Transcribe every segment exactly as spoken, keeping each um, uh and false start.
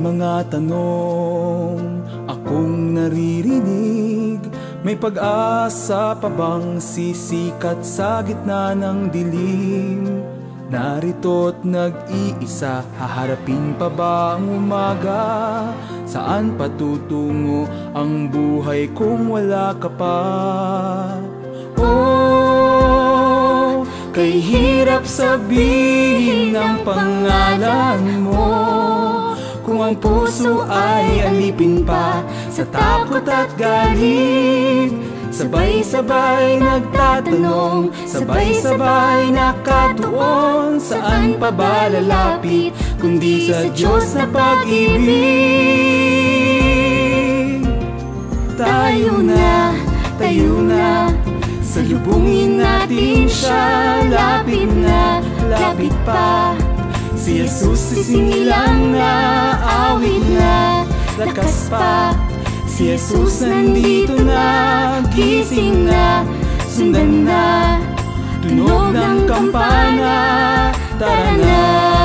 mga tanong akong naririnig, may pag-asa pa bang sisikat sa gitna ng dilim? Narito't nag-iisa, haharapin pa ba ang umaga? Saan patutungo ang buhay kung wala ka pa? Oh, kay hirap sabihin ang pangalan mo, kung ang puso ay alipin pa sa takot at galit. Sabay-sabay nagtatanong, sabay-sabay nakatuon, saan pa ba lalapit kundi sa Diyos na pag-ibig? Tayo na, tayo na, salubungin natin siya. Lapit na, lapit pa, si Jesus sisingilang na, awit na, lakas pa. Si Jesus nandito na, gising na, sundan na, tunog ng kampana, tara na.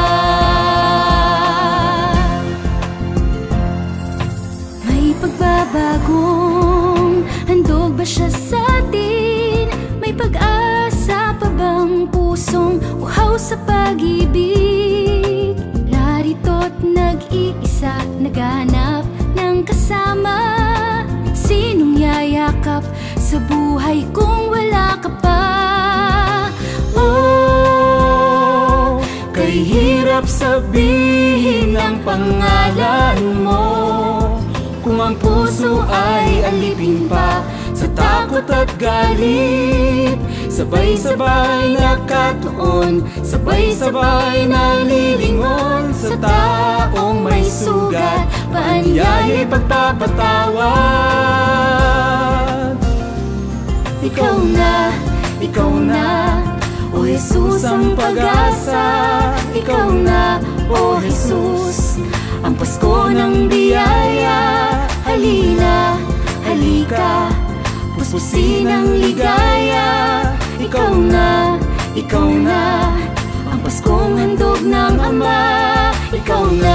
May pagbabagong handog ba siya sa atin? May pag-asa pa bang pusong uhaw sa pag-ibig? Larito't nag-iisa, naghahanap ng kasama. Sinong yayakap sa buhay kung wala ka pa? Oh, kay hirap sabihin ang pangalan mo, kung ang puso ay alipin pa sa takot at galit. Sabay-sabay nakatuon, sabay-sabay nalilingon sa taong may sugat, paanya'y pagpapatawad. Ikaw na, ikaw na, O Jesus ang pag-asa. Ikaw na, O Jesus, ang Pasko ng biyaya. Halina, halika, puspusin ang ligaya. Ikaw na, ikaw na, ang Paskong handog ng Ama. Ikaw na.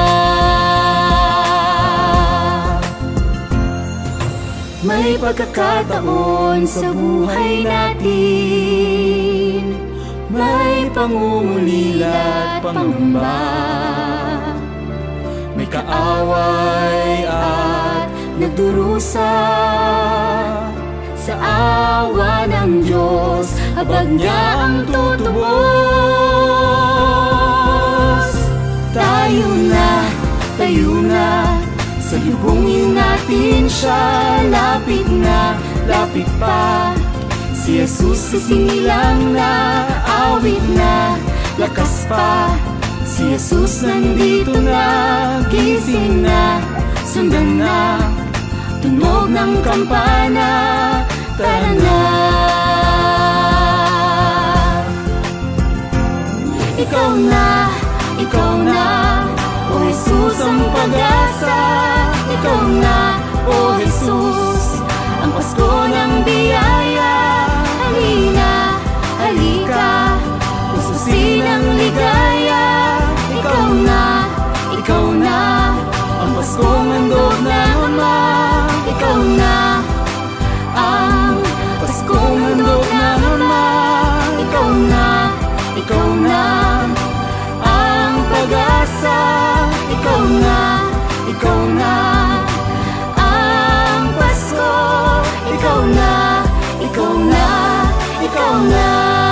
May pagkakataon sa buhay natin, may pangungulila at pangamba, may kaaway at nagdurusa. Sa awa ng Diyos, habag niya ang tutubos. Tayo na, tayo na, salubungin natin siya. Lapit na, lapit pa, si Jesus sisingilang na, awit na, lakas pa. Si Jesus nandito na, gising na, sundan na, tunog ng kampana, tara na. Ikaw na, ikaw na, O Jesus ang pag-asa. Ikaw na, O Jesus, ang Pasko ng biyaya. Halina, halika, puspusin ang ligaya. Ikaw na, ikaw na, ang Paskong handog ng Ama. Ikaw na, ang Paskong handog ng Ama. Ikaw na, ikaw na, ang pag-asa. Ikaw na, ikaw na, ang Pasko. Ikaw na, ikaw na, ikaw na.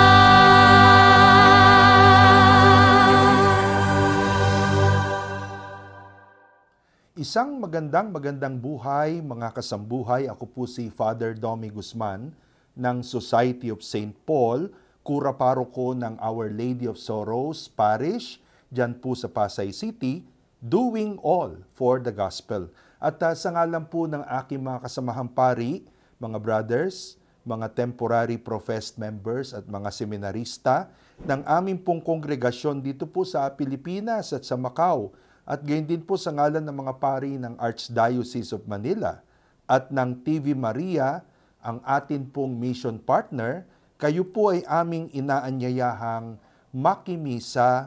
Isang magandang magandang buhay mga kasambuhay. Ako po si Father Domi Guzman ng Society of Saint Paul, Kura Paroko ng Our Lady of Sorrows Parish, dyan po sa Pasay City, doing all for the gospel. At uh, sa ngalan po ng aking mga kasamahang pari, mga brothers, mga temporary professed members at mga seminarista ng aming pong kongregasyon dito po sa Pilipinas at sa Macau, at gayon din po sa ngalan ng mga pari ng Archdiocese of Manila at ng T V Maria, ang atin pong mission partner, kayo po ay aming inaanyayahang makimisa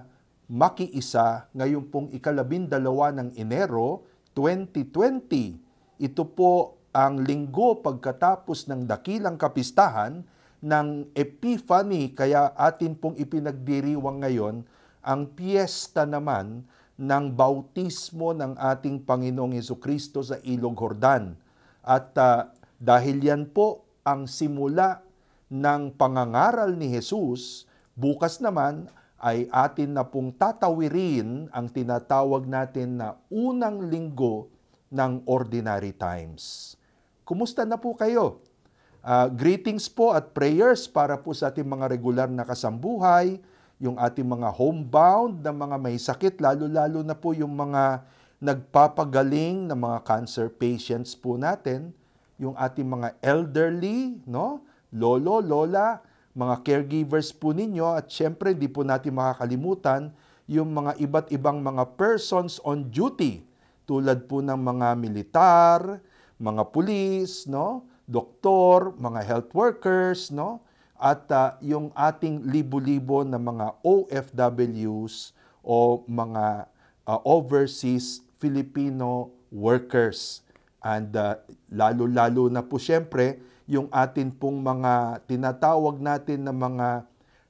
makiisa ngayon pong ikalabindalawa ng Enero twenty twenty. Ito po ang linggo pagkatapos ng dakilang kapistahan ng Epiphany, kaya atin pong ipinagdiriwang ngayon ang piyesta naman ng bautismo ng ating Panginoong Hesukristo sa Ilog Jordan. At uh, dahil yan po ang simula ng pangangaral ni Jesus, bukas naman ay atin na pong tatawirin ang tinatawag natin na unang linggo ng Ordinary Times. Kumusta na po kayo? Uh, greetings po at prayers para po sa ating mga regular na kasambuhay, yung ating mga homebound na mga may sakit, lalo-lalo na po yung mga nagpapagaling na mga cancer patients po natin, yung ating mga elderly, no? Lolo, lola, mga caregivers po ninyo, at syempre di po natin makakalimutan yung mga iba't ibang mga persons on duty, tulad po ng mga militar, mga pulis, no? Doktor, mga health workers, no? At uh, yung ating libo-libo na mga O F Ws o mga uh, overseas Filipino workers. And uh, lalo-lalo na po siyempre yung atin pong mga tinatawag natin na mga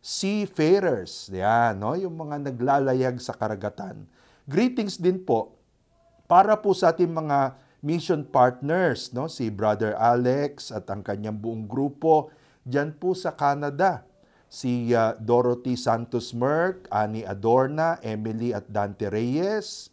seafarers. Yan, no? Yung mga naglalayag sa karagatan. Greetings din po para po sa ating mga mission partners, no? Si Brother Alex at ang kanyang buong grupo diyan po sa Canada. Si uh, Dorothy Santos Merck, Annie Adorna, Emily at Dante Reyes,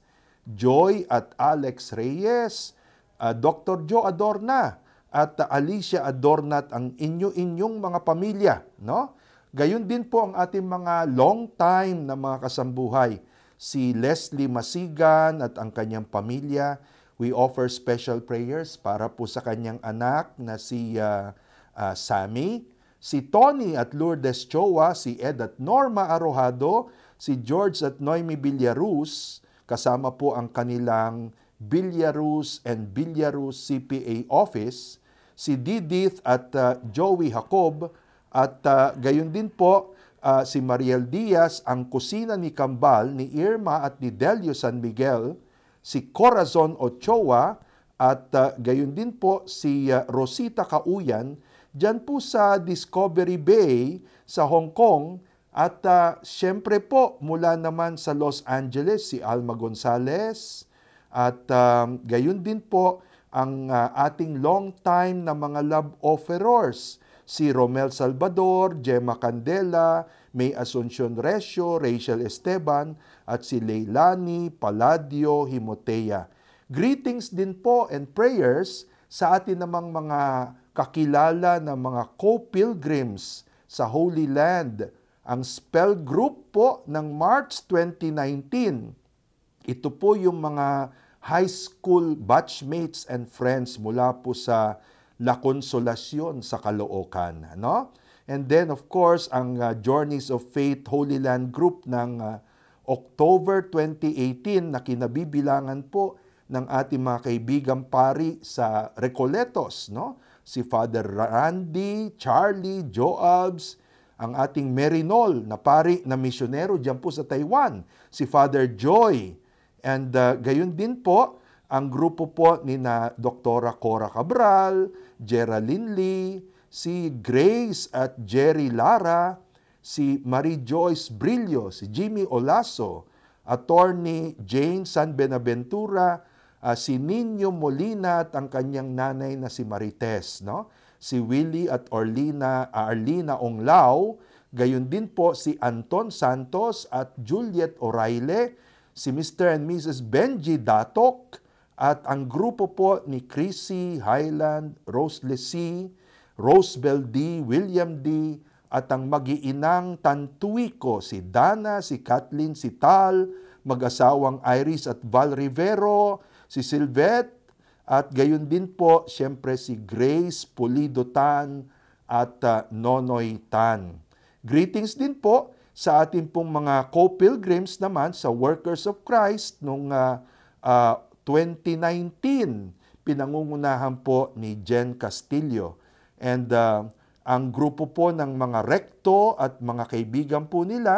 Joy at Alex Reyes, uh, Doctor Joe Adorna at uh, Alicia Adorna at ang inyo-inyong mga pamilya, no? Gayon din po ang ating mga long time na mga kasambuhay, si Leslie Masigan at ang kanyang pamilya. We offer special prayers para po sa kanyang anak na si uh, uh, Sammy, si Tony at Lourdes Chowa, si Ed at Norma Arojado, si George at Noemi Villaruz, kasama po ang kanilang Villaruz and Villaruz C P A office, si Didith at uh, Joey Jacob, at uh, gayon din po uh, si Mariel Diaz, ang kusina ni Kambal, ni Irma at ni Delio San Miguel, si Corazon Ochoa, at uh, gayon din po si uh, Rosita Kauyan, dyan po sa Discovery Bay sa Hong Kong, at uh, siyempre po mula naman sa Los Angeles si Alma Gonzales, at um, gayon din po ang uh, ating long time na mga love offerers, si Romel Salvador, Gemma Candela, May Asuncion Recio, Rachel Esteban, at si Leilani Palladio Himotea. Greetings din po and prayers sa atin namang mga kakilala na mga co-pilgrims sa Holy Land. Ang spell group po ng March twenty nineteen. Ito po yung mga high school batchmates and friends mula po sa La Consolacion sa Caloocan, no? And then of course ang uh, Journeys of Faith Holy Land group ng uh, October twenty eighteen na kinabibilangan po ng ating mga kaibigang pari sa Recoletos, no? Si Father Randy, Charlie, Joabs, ang ating Merinol na pari na misyonero diyan po sa Taiwan, si Father Joy, and uh, gayon din po ang grupo po ni na Doktora Cora Cabral, Geraldine Lee, si Grace at Jerry Lara, si Marie Joyce Brillo, si Jimmy Olaso, Attorney Jane San Benaventura, uh, si Nino Molina at ang kanyang nanay na si Marites, no? Si Willie at Orlina, uh, Arlina Onglao, gayon din po si Anton Santos at Juliet O'Reilly, si Mister and Missus Benji Datok, at ang grupo po ni Chrissy Highland, Rose Leslie, Rosebel D, William D, at ang mag-iinang Tantuico, si Dana, si Kathleen, si Tal, mag-asawang Iris at Val Rivero, si Silvette, at gayon din po, siyempre si Grace Pulido Tan at uh, Nonoy Tan. Greetings din po sa ating pong mga co-pilgrims naman sa Workers of Christ noong uh, uh, twenty nineteen, pinangungunahan po ni Jen Castillo. And uh, ang grupo po ng mga rekto at mga kaibigan po nila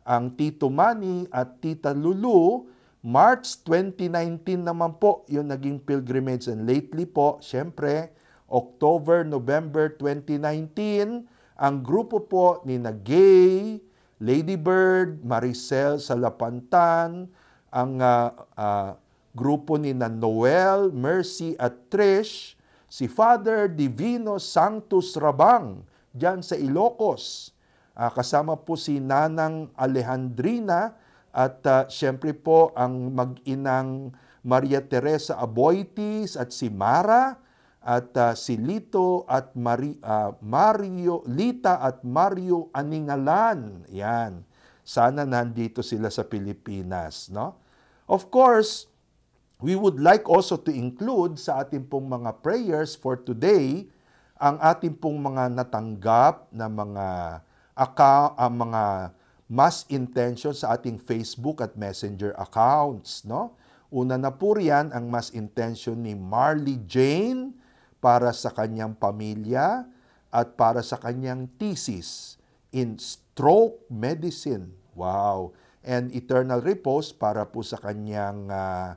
Ang Tito Manny at Tita Lulu, March twenty nineteen naman po yung naging pilgrimage. And lately po, syempre, October, November twenty nineteen, ang grupo po ni na Gay, Lady Bird, Maricel Salapantan, ang uh, uh, grupo ni na Noel, Mercy at Trish, si Father Divino Sanctus Rabang, dyan sa Ilocos. Uh, kasama po si Nanang Alejandrina at uh, siyempre po ang mag-inang Maria Teresa Aboitis at si Mara at uh, si Lito at Mari, uh, Mario, Lita at Mario Aningalan. Yan. Sana nandito sila sa Pilipinas, no? Of course, we would like also to include sa ating pong mga prayers for today ang ating pong mga natanggap na mga account, ang mga mass intention sa ating Facebook at Messenger accounts, no? Una na po riyan ang mass intention ni Marley Jane para sa kanyang pamilya at para sa kanyang thesis in stroke medicine. Wow! And eternal repose para po sa kanyang uh,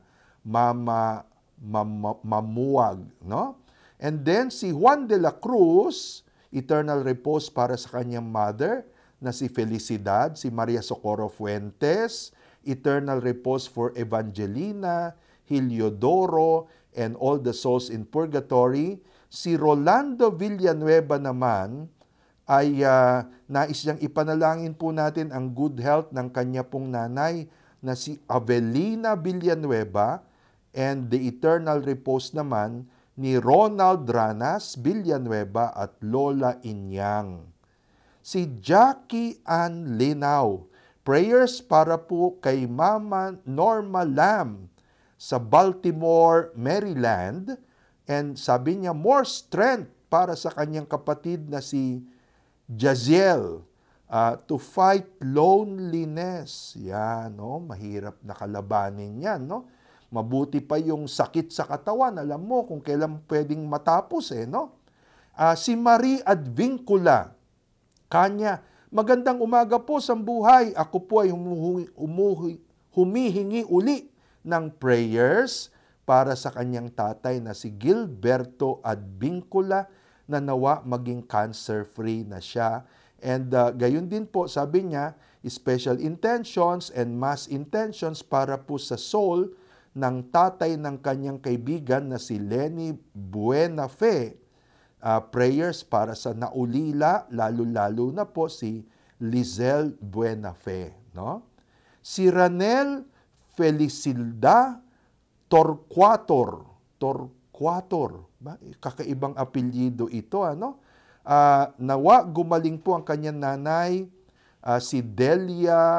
mama mam, mamuwag, no? And then si Juan de la Cruz, eternal repose para sa kanyang mother na si Felicidad, si Maria Socorro Fuentes, eternal repose for Evangelina, Heliodoro, and all the souls in purgatory. Si Rolando Villanueva naman ay uh, nais niyang ipanalangin po natin ang good health ng kanya pong nanay na si Avelina Villanueva, and the eternal repose naman ni Ronald Ranas Villanueva at Lola Inyang. Si Jackie Ann Linao, prayers para po kay Mama Norma Lam sa Baltimore, Maryland, and sabi niya more strength para sa kanyang kapatid na si Jaziel uh, to fight loneliness. Yan, no? Mahirap na kalabanin yan, no? Mabuti pa yung sakit sa katawan. Alam mo kung kailan pwedeng matapos eh, no? Uh, si Marie Advincula, kanya, magandang umaga po sa buhay. Ako po ay humuhi, humuhi, humihingi uli ng prayers para sa kanyang tatay na si Gilberto Advincula na nawa maging cancer-free na siya. And uh, gayon din po, sabi niya, special intentions and mass intentions para po sa soul ng tatay ng kanyang kaibigan na si Lenny Buenafe. Uh, prayers para sa naulila, lalo-lalo na po si Lizelle Buenafe. No? Si Ranel Felicilda Torquator. Torquator. Ba? Kakaibang apelyido ito. Ano? Uh, nawa gumaling po ang kanyang nanay, uh, si Delia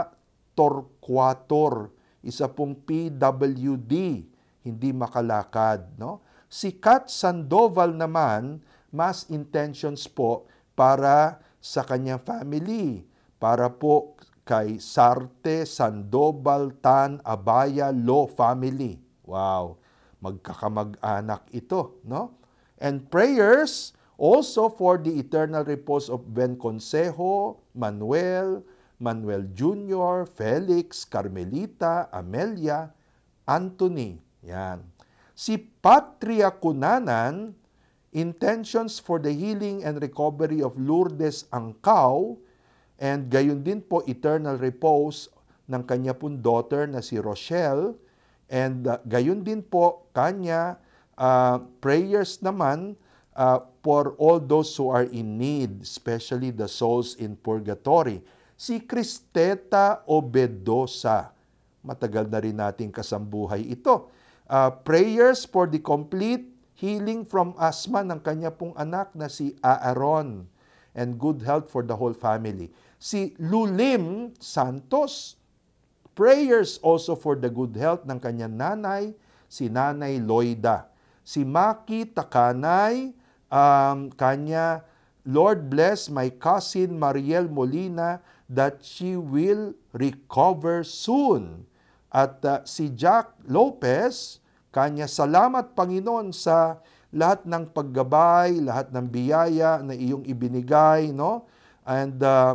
Torquator. Isa pong P W D, hindi makalakad. No? Si Kat Sandoval naman, mass intentions po para sa kanyang family, para po kay Sarte Sandoval Tan Abaya Law family. Wow, magkakamag-anak ito, no? And prayers also for the eternal repose of Ben Consejo, Manuel, Manuel Junior, Felix, Carmelita, Amelia, Anthony. Yan. Si Patria Cunanan, intentions for the healing and recovery of Lourdes Angkao, and gayon din po eternal repose ng kanya pong daughter na si Rochelle, and uh, gayon din po kanya uh, prayers naman uh, for all those who are in need, especially the souls in purgatory. Si Cristeta Obedosa, matagal na rin nating kasambuhay ito. Uh, prayers for the complete healing from asthma ng kanya pong anak na si Aaron, and good health for the whole family. Si Lulim Santos, prayers also for the good health ng kanyang nanay, si Nanay Loida. Si Maki Takanay, um, kanya, Lord bless my cousin Mariel Molina that she will recover soon. At uh, si Jack Lopez, kanya, salamat Panginoon sa lahat ng paggabay, lahat ng biyaya na iyong ibinigay, no? And uh,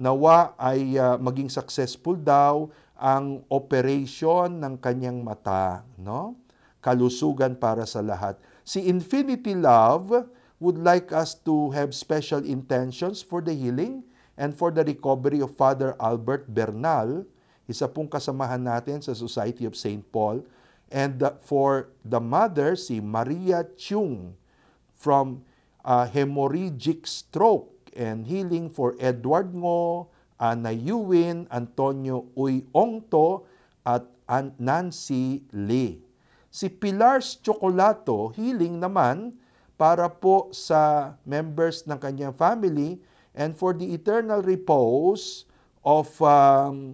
nawa ay uh, maging successful daw ang operation ng kanyang mata, no? Kalusugan para sa lahat. Si Infinity Love would like us to have special intentions for the healing and for the recovery of Father Albert Bernal, isa pong kasamahan natin sa Society of Saint Paul, and uh, for the mother, si Maria Chung, from uh, hemorrhagic stroke, and healing for Edward Ngo, Ana Yuwin, Antonio Uy Ongto, at Nancy Lee. Si Pilar's Chocolato, healing naman para po sa members ng kanyang family and for the eternal repose of um,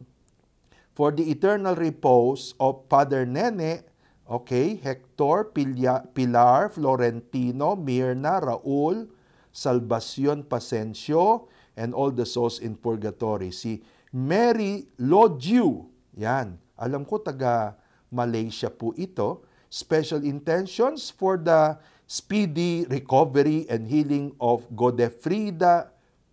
for the eternal repose of Father Nene, okay, Hector, Pilia, Pilar, Florentino, Mirna, Raul, Salvacion Pasencio, and all the souls in purgatory. Si Mary Lojiu, yan, alam ko taga Malaysia po ito. Special intentions for the speedy recovery and healing of Godefrida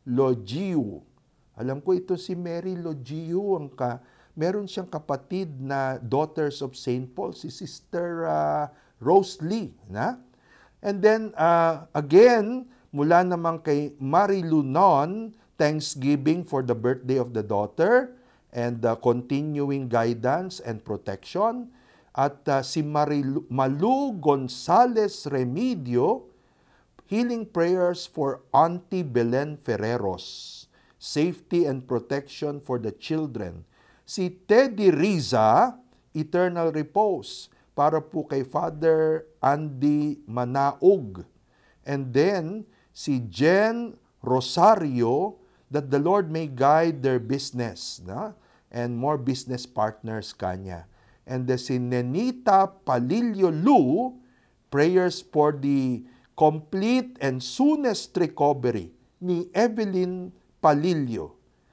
Lojiu. Alam ko ito si Mary Lojiu, ang ka, meron siyang kapatid na Daughters of Saint Paul, si Sister uh, Rose Lee. Na? And then, uh, again, mula naman kay Marie Lunon, thanksgiving for the birthday of the daughter and the continuing guidance and protection. At uh, si Marilu, Malu Gonzales Remedio, healing prayers for Auntie Belen Ferreros, safety and protection for the children. Si Teddy Riza, eternal repose, para po kay Father Andy Manaog. And then, si Jen Rosario, that the Lord may guide their business, na? And more business partners kanya. And the si Nenita Palillo Lu, prayers for the complete and soonest recovery ni Evelyn Palillo.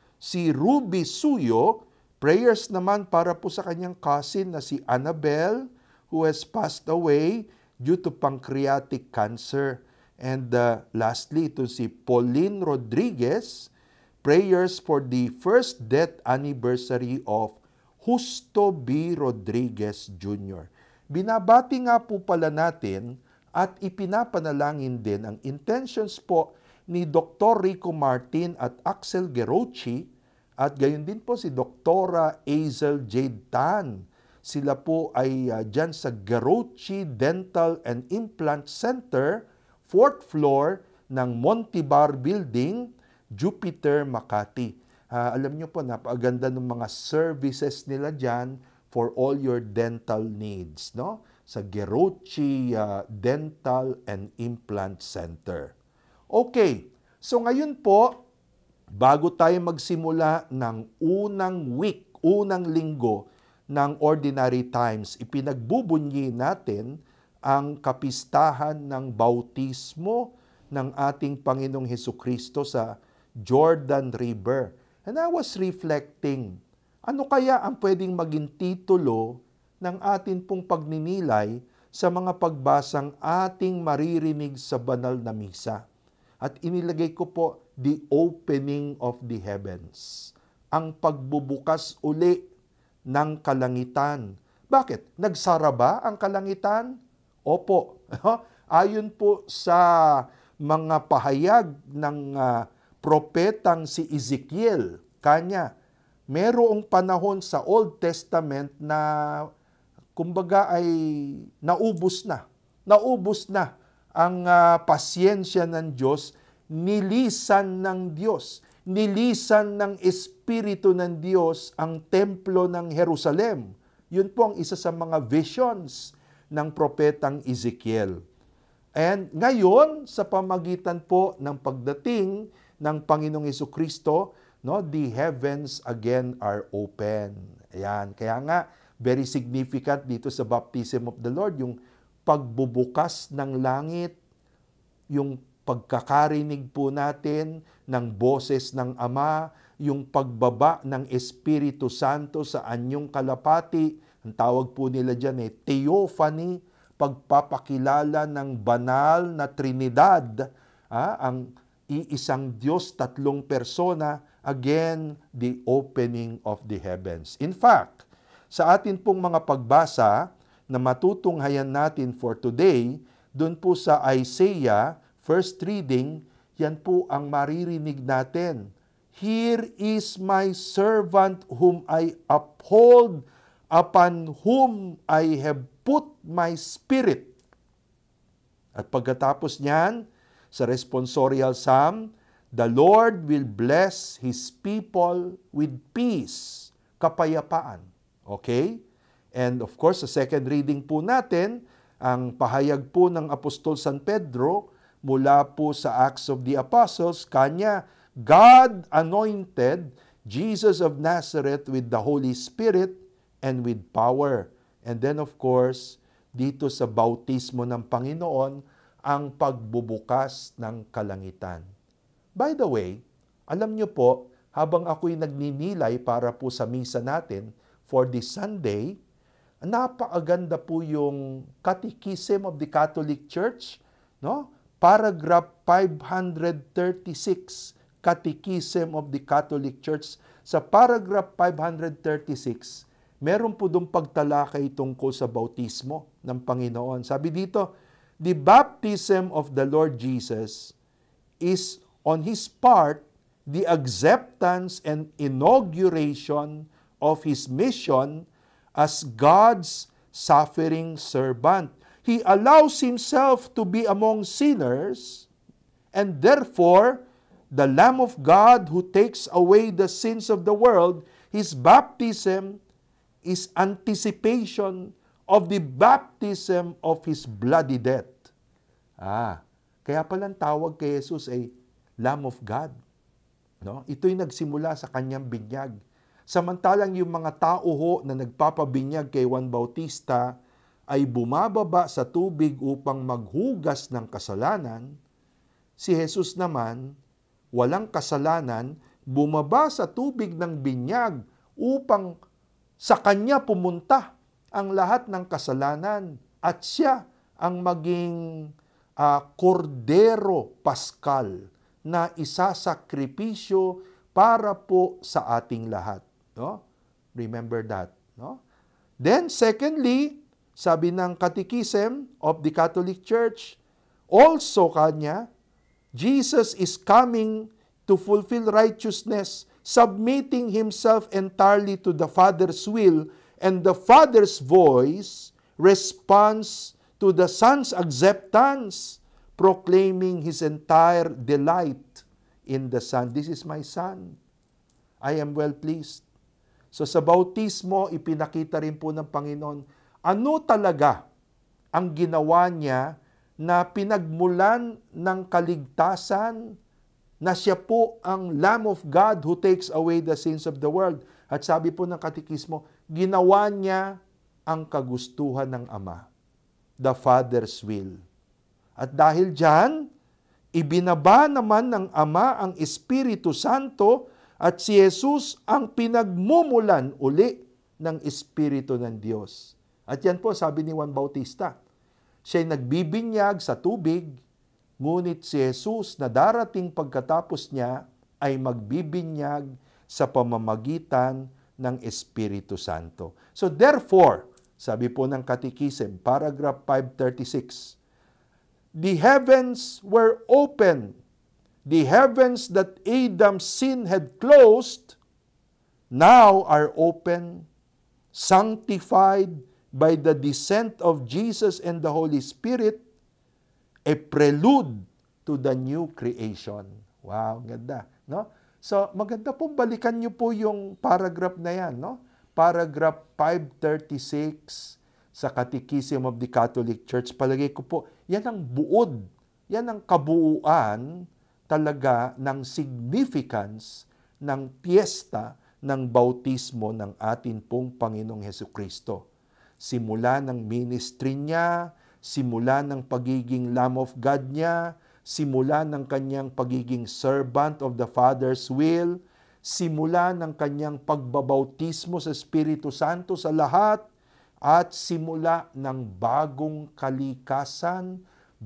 Si Ruby Suyo, prayers naman para po sa kanyang cousin na si Annabel, who has passed away due to pancreatic cancer. And uh, lastly, ito si Pauline Rodriguez, prayers for the first death anniversary of Justo B. Rodriguez Junior Binabati nga po pala natin at ipinapanalangin din ang intentions po ni Doctor Rico Martin at Axel Gerochi at gayon din po si Doktora Azel Jade Tan. Sila po ay uh, dyan sa Gerochi Dental and Implant Center, fourth floor ng Montibar Building, Jupiter, Makati. Uh, alam nyo po, napaganda ng mga services nila dyan for all your dental needs, no? Sa Gerochi uh, Dental and Implant Center. Okay, so ngayon po, bago tayo magsimula ng unang week, unang linggo ng Ordinary Times, ipinagbubunyi natin ang kapistahan ng bautismo ng ating Panginoong Hesukristo sa Jordan River. And I was reflecting, ano kaya ang pwedeng maging titulo ng atin pong pagninilay sa mga pagbasang ating maririnig sa banal na misa? At inilagay ko po, the opening of the heavens. Ang pagbubukas uli ng kalangitan. Bakit? Nagsara ba ang kalangitan? Opo. Ayon po sa mga pahayag ng uh, propetang si Ezekiel, kanya, merong panahon sa Old Testament na kumbaga ay naubos na. Naubos na ang uh, pasyensya ng Diyos, nilisan ng Diyos, nilisan ng Espiritu ng Diyos ang templo ng Jerusalem. Yun po ang isa sa mga visions ng propetang Ezekiel. And ngayon, sa pamagitan po ng pagdating ng Panginoong Hesukristo, no, the heavens again are open. Ayan. Kaya nga, very significant dito sa baptism of the Lord, yung pagbubukas ng langit, yung pagkakarinig po natin ng boses ng Ama, yung pagbaba ng Espiritu Santo sa anyong kalapati, ang tawag po nila dyan eh, theophany, pagpapakilala ng banal na Trinidad, ah, ang iisang Diyos, tatlong persona, again, the opening of the heavens. In fact, sa atin pong mga pagbasa na matutunghayan natin for today, dun po sa Isaiah, first reading, yan po ang maririnig natin. Here is my servant whom I uphold, upon whom I have put my spirit. At pagkatapos niyan, sa responsorial psalm, the Lord will bless His people with peace, kapayapaan. Okay? And of course, sa second reading po natin, ang pahayag po ng Apostol San Pedro mula po sa Acts of the Apostles, kanya, God anointed Jesus of Nazareth with the Holy Spirit and with power. And then of course, dito sa bautismo ng Panginoon, ang pagbubukas ng kalangitan. By the way, alam niyo po, habang ako'y nagninilay para po sa misa natin for this Sunday, napakaganda po yung Catechism of the Catholic Church, no? Paragraph five hundred thirty-six, Catechism of the Catholic Church. Sa paragraph five hundred thirty-six, meron po doon pagtalakay tungkol sa bautismo ng Panginoon. Sabi dito, the baptism of the Lord Jesus is on His part the acceptance and inauguration of His mission as God's suffering servant. He allows Himself to be among sinners, and therefore, the Lamb of God who takes away the sins of the world, His baptism is anticipation of the baptism of His bloody death. Ah, kaya palang tawag kay Jesus ay Lamb of God. No? Ito'y nagsimula sa kanyang binyag. Samantalang yung mga tao ho na nagpapabinyag kay Juan Bautista ay bumababa sa tubig upang maghugas ng kasalanan, si Jesus naman, walang kasalanan, bumaba sa tubig ng binyag upang sa kanya pumunta ang lahat ng kasalanan at siya ang maging uh, Kordero Paskal na isasakripisyo para po sa ating lahat. No? Remember that. No? Then, secondly, sabi ng Catechism of the Catholic Church, also kanya, Jesus is coming to fulfill righteousness, submitting Himself entirely to the Father's will, and the Father's voice responds to the Son's acceptance, proclaiming His entire delight in the Son. This is my Son. I am well pleased. So sa bautismo, ipinakita rin po ng Panginoon, ano talaga ang ginawa niya na pinagmulan ng kaligtasan, na siya po ang Lamb of God who takes away the sins of the world. At sabi po ng katekismo, ginawa niya ang kagustuhan ng Ama, the Father's will. At dahil dyan, ibinaba naman ng Ama ang Espiritu Santo at si Jesus ang pinagmumulan uli ng Espiritu ng Diyos. At yan po sabi ni Juan Bautista, siya'y nagbibinyag sa tubig, ngunit si Jesus na darating pagkatapos niya ay magbibinyag sa pamamagitan ng Espiritu Santo. So therefore, sabi po ng Catechism, paragraph five thirty-six, the heavens were open. The heavens that Adam's sin had closed now are open, sanctified by the descent of Jesus and the Holy Spirit, a prelude to the new creation. Wow, ganda, no? So, maganda po, balikan niyo po yung paragraph na yan, no? Paragraph five thirty-six sa Catechism of the Catholic Church. Palagay ko po, yan ang buod, yan ang kabuuan talaga ng significance ng piyesta ng bautismo ng atin pong Panginoong Hesukristo. Simula ng ministry niya, simula ng pagiging Lamb of God niya, simula ng kanyang pagiging servant of the Father's will, simula ng kanyang pagbabautismo sa Espiritu Santo sa lahat, at simula ng bagong kalikasan,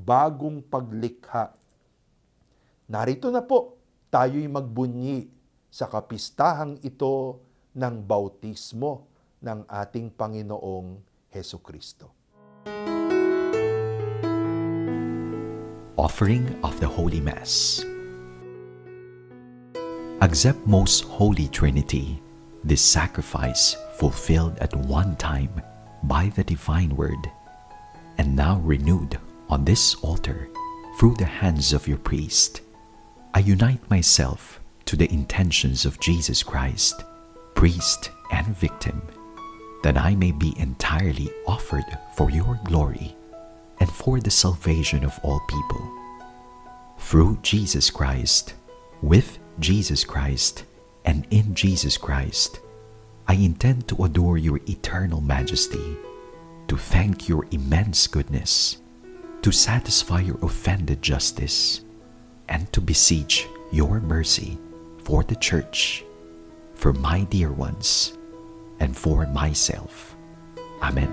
bagong paglikha. Narito na po, tayo'y magbunyi sa kapistahang ito ng bautismo ng ating Panginoong Hesukristo. Offering of the Holy Mass. Accept, most Holy Trinity, this sacrifice fulfilled at one time by the divine word, and now renewed on this altar through the hands of your priest. I unite myself to the intentions of Jesus Christ, priest and victim, that I may be entirely offered for your glory and for the salvation of all people. Through Jesus Christ, with Jesus Christ, and in Jesus Christ, I intend to adore your eternal majesty, to thank your immense goodness, to satisfy your offended justice, and to beseech your mercy for the Church, for my dear ones, and for myself. Amen.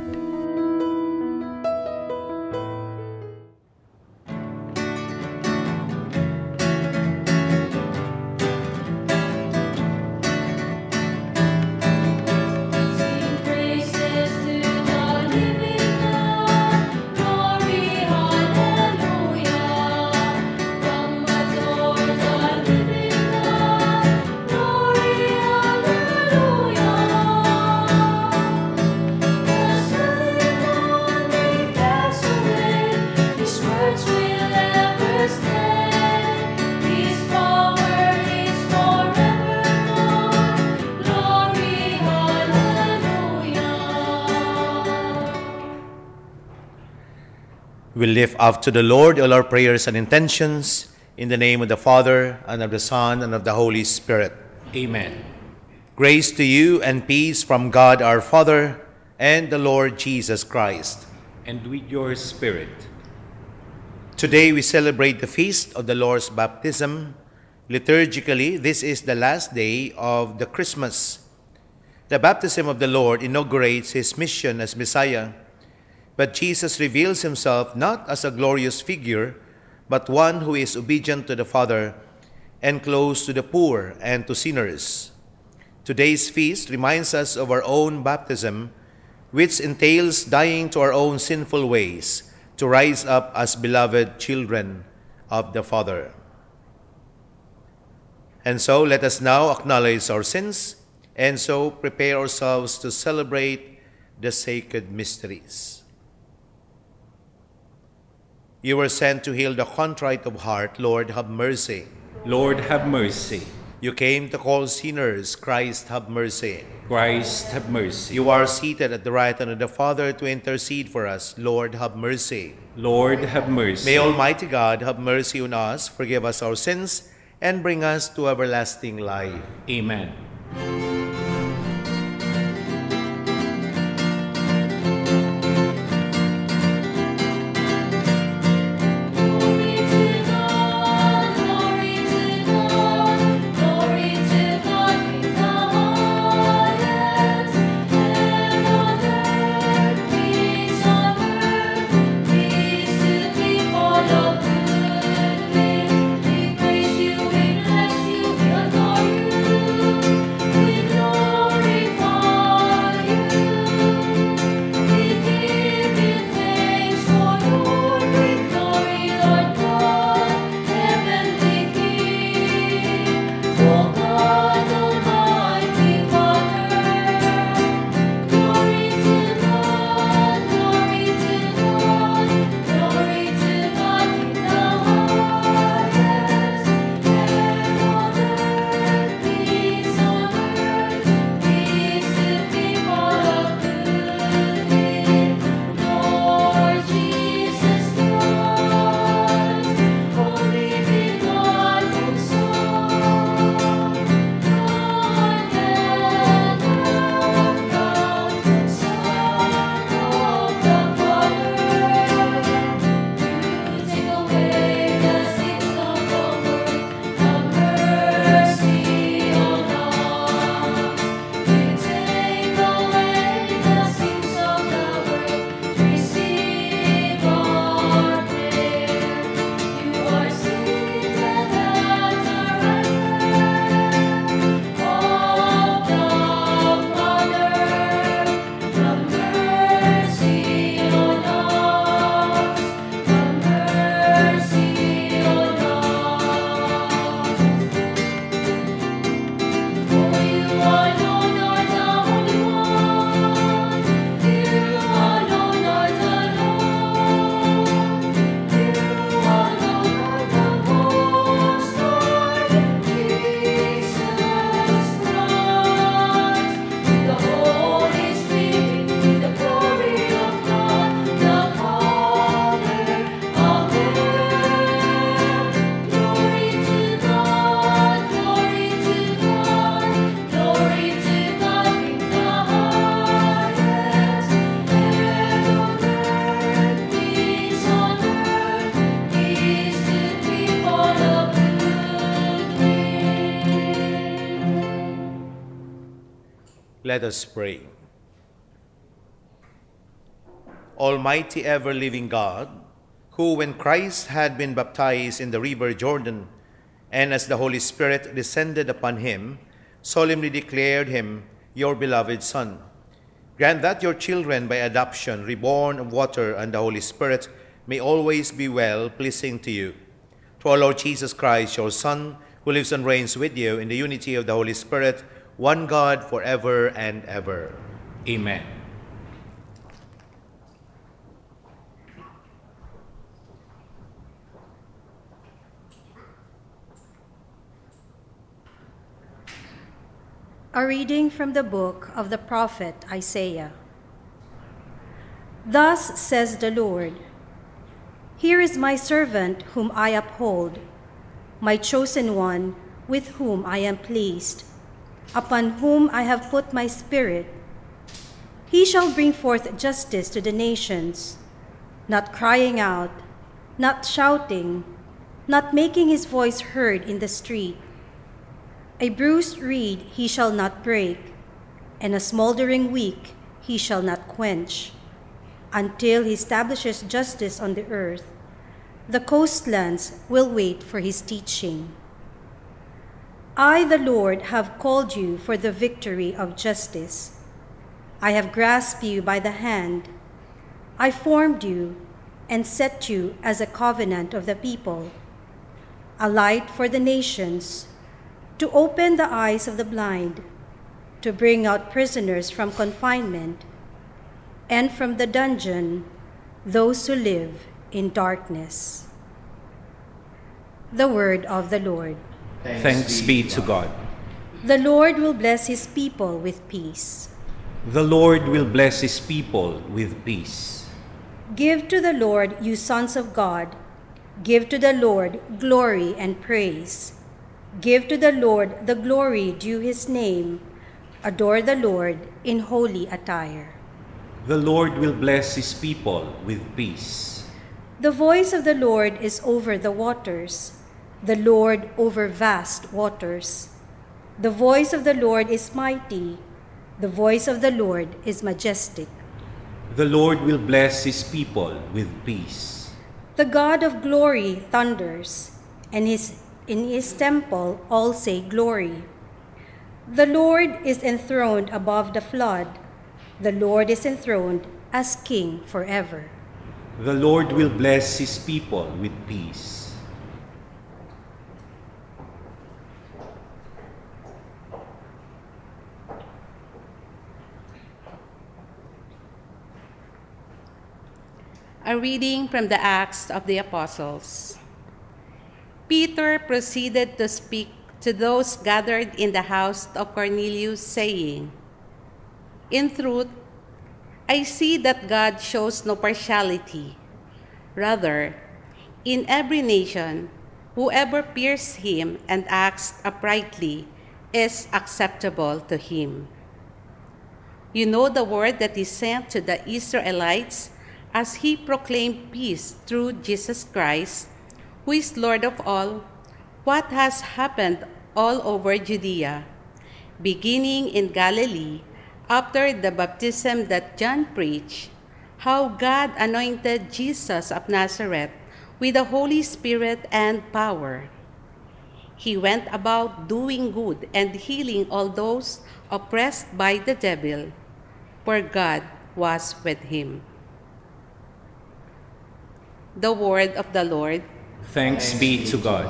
We lift up to the Lord all our prayers and intentions, in the name of the Father, and of the Son, and of the Holy Spirit. Amen. Grace to you and peace from God our Father and the Lord Jesus Christ. And with your spirit. Today we celebrate the feast of the Lord's baptism. Liturgically, this is the last day of the Christmas. The baptism of the Lord inaugurates his mission as Messiah. But Jesus reveals himself not as a glorious figure, but one who is obedient to the Father and close to the poor and to sinners. Today's feast reminds us of our own baptism, which entails dying to our own sinful ways to rise up as beloved children of the Father. And so let us now acknowledge our sins and so prepare ourselves to celebrate the sacred mysteries. You were sent to heal the contrite of heart. Lord, have mercy. Lord, have mercy. You came to call sinners. Christ, have mercy. Christ, have mercy. You are seated at the right hand of the Father to intercede for us. Lord, have mercy. Lord, have mercy. May Almighty God have mercy on us, forgive us our sins, and bring us to everlasting life. Amen. Let us pray. Almighty ever-living God, who when Christ had been baptized in the river Jordan, and as the Holy Spirit descended upon him, solemnly declared him your beloved Son, grant that your children by adoption, reborn of water and the Holy Spirit, may always be well-pleasing to you. Through our Lord Jesus Christ, your Son, who lives and reigns with you in the unity of the Holy Spirit, one God, forever and ever. Amen. A reading from the book of the prophet Isaiah. Thus says the Lord, "Here is my servant whom I uphold, my chosen one with whom I am pleased, upon whom I have put my spirit. He shall bring forth justice to the nations, not crying out, not shouting, not making his voice heard in the street. A bruised reed he shall not break, and a smoldering wick he shall not quench, until he establishes justice on the earth. The coastlands will wait for his teaching. I, the Lord, have called you for the victory of justice. I have grasped you by the hand. I formed you and set you as a covenant of the people, a light for the nations, to open the eyes of the blind, to bring out prisoners from confinement, and from the dungeon those who live in darkness." The word of the Lord. Thanks, Thanks be to God. The Lord will bless his people with peace. The Lord will bless his people with peace. Give to the Lord, you sons of God. Give to the Lord glory and praise. Give to the Lord the glory due his name. Adore the Lord in holy attire. The Lord will bless his people with peace. The voice of the Lord is over the waters, the Lord over vast waters. The voice of the Lord is mighty, the voice of the Lord is majestic. The Lord will bless his people with peace. The God of glory thunders, and his, in his temple all say glory. The Lord is enthroned above the flood. The Lord is enthroned as King forever. The Lord will bless his people with peace. A reading from the Acts of the Apostles. Peter proceeded to speak to those gathered in the house of Cornelius, saying, "In truth, I see that God shows no partiality. Rather, in every nation, whoever fears him and acts uprightly is acceptable to him. You know the word that he sent to the Israelites as he proclaimed peace through Jesus Christ, who is Lord of all, what has happened all over Judea, beginning in Galilee, after the baptism that John preached, how God anointed Jesus of Nazareth with the Holy Spirit and power. He went about doing good and healing all those oppressed by the devil, for God was with him." The word of the Lord. Thanks be to God.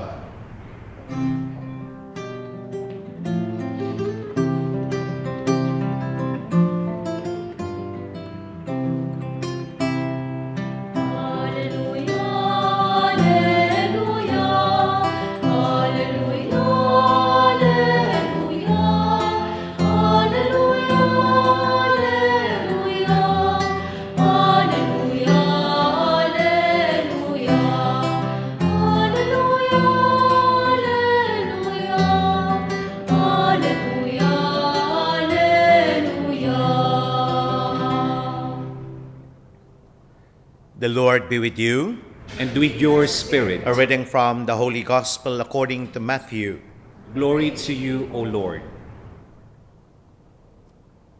The Lord be with you. And with your spirit. A reading from the Holy Gospel according to Matthew. Glory to you, O Lord.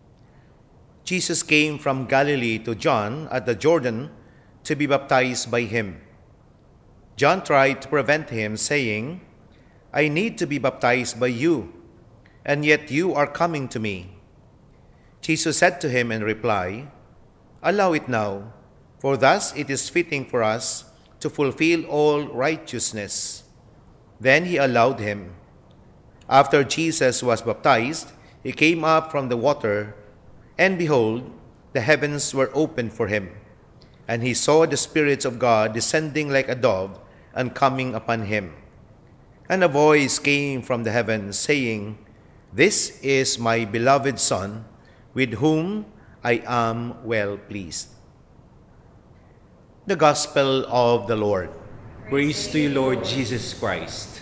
Jesus came from Galilee to John at the Jordan to be baptized by him. John tried to prevent him, saying, "I need to be baptized by you, and yet you are coming to me." Jesus said to him in reply, "Allow it now, for thus it is fitting for us to fulfill all righteousness." Then he allowed him. After Jesus was baptized, he came up from the water, and behold, the heavens were opened for him, and he saw the Spirit of God descending like a dove and coming upon him. And a voice came from the heavens, saying, "This is my beloved Son, with whom I am well pleased." The Gospel of the Lord. Praise to you, Lord Jesus Christ.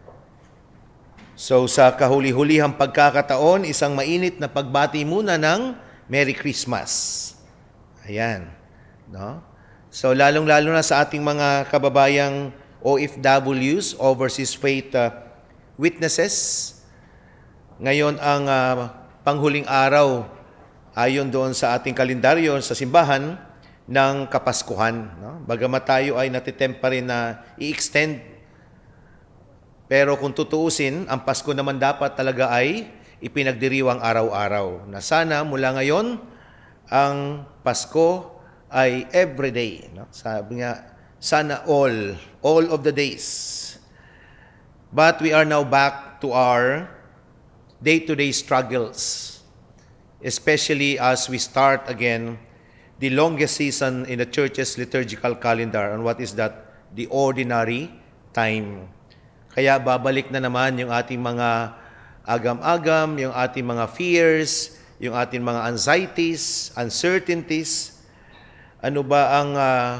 So sa kahuli-hulihang pagkakataon, isang mainit na pagbati muna ng Merry Christmas. Ayan. No? So lalong-lalo na sa ating mga kababayang O F Ws, Overseas Faith uh, Witnesses. Ngayon ang uh, panghuling araw ayon doon sa ating kalendaryo sa simbahan ng Kapaskuhan. No? Bagamat tayo ay natitempa rin na i-extend, pero kung tutuusin, ang Pasko naman dapat talaga ay ipinagdiriwang araw-araw. Na sana mula ngayon, ang Pasko ay everyday. No? Sabi nga, sana all, all of the days. But we are now back to our day-to-day struggles, especially as we start again the longest season in the Church's liturgical calendar. And what is that? The ordinary time. Kaya babalik na naman yung ating mga agam-agam, yung ating mga fears, yung ating mga anxieties, uncertainties. Ano ba ang uh,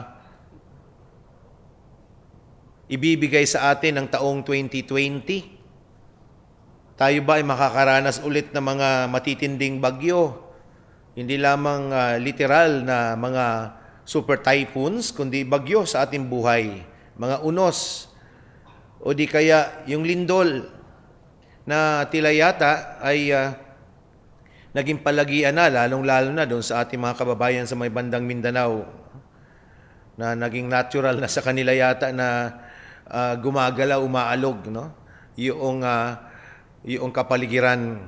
ibibigay sa atin ng taong twenty twenty? Tayo ba ay makakaranas ulit ng mga matitinding bagyo? Hindi lamang uh, literal na mga super typhoons, kundi bagyo sa ating buhay. Mga unos, o di kaya yung lindol na tila yata ay uh, naging palagian na, lalong-lalo na doon sa ating mga kababayan sa may bandang Mindanao, na naging natural na sa kanila yata na uh, gumagala, umaalog, no? Yung, uh, yung kapaligiran.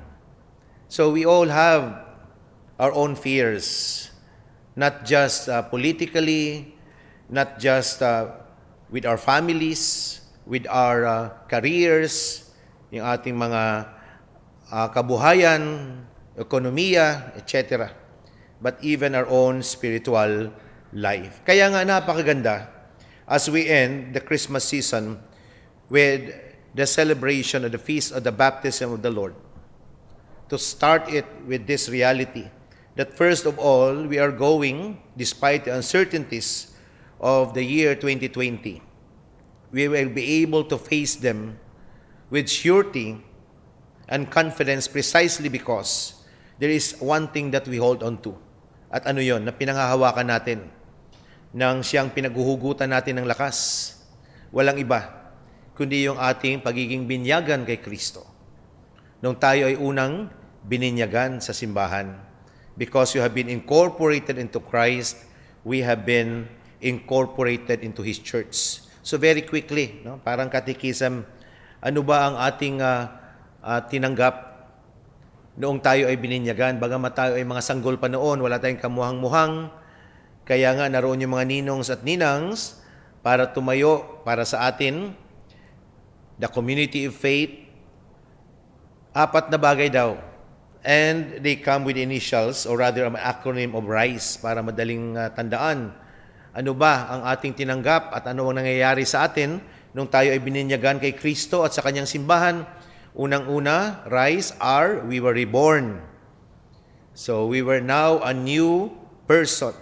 So we all have our own fears, not just uh, politically, not just uh, with our families, with our uh, careers, yung ating mga uh, kabuhayan, ekonomiya, et cetera. But even our own spiritual life. Kaya nga napakaganda as we end the Christmas season with the celebration of the feast of the baptism of the Lord, to start it with this reality that first of all, we are going, despite the uncertainties of the year twenty twenty, we will be able to face them with surety and confidence precisely because there is one thing that we hold on to. At ano yon na pinanghahawakan natin ng siyang pinaghuhugutan natin ng lakas. Walang iba, kundi yung ating pagiging binyagan kay Kristo. Nung tayo ay unang bininyagan sa simbahan. Because you have been incorporated into Christ, we have been incorporated into His church. So very quickly, no? Parang katikism, ano ba ang ating uh, uh, tinanggap noong tayo ay bininyagan? Bagamat tayo ay mga sanggol pa noon, wala tayong kamuhang-muhang. Kaya nga naroon yung mga ninongs at ninangs para tumayo para sa atin, the community of faith. Apat na bagay daw. And they come with initials or rather an acronym of RISE para madaling uh, tandaan. Ano ba ang ating tinanggap at ano ang nangyayari sa atin nung tayo ay bininyagan kay Kristo at sa kanyang simbahan? Unang-una, RISE, R, we were reborn. So we were now a new person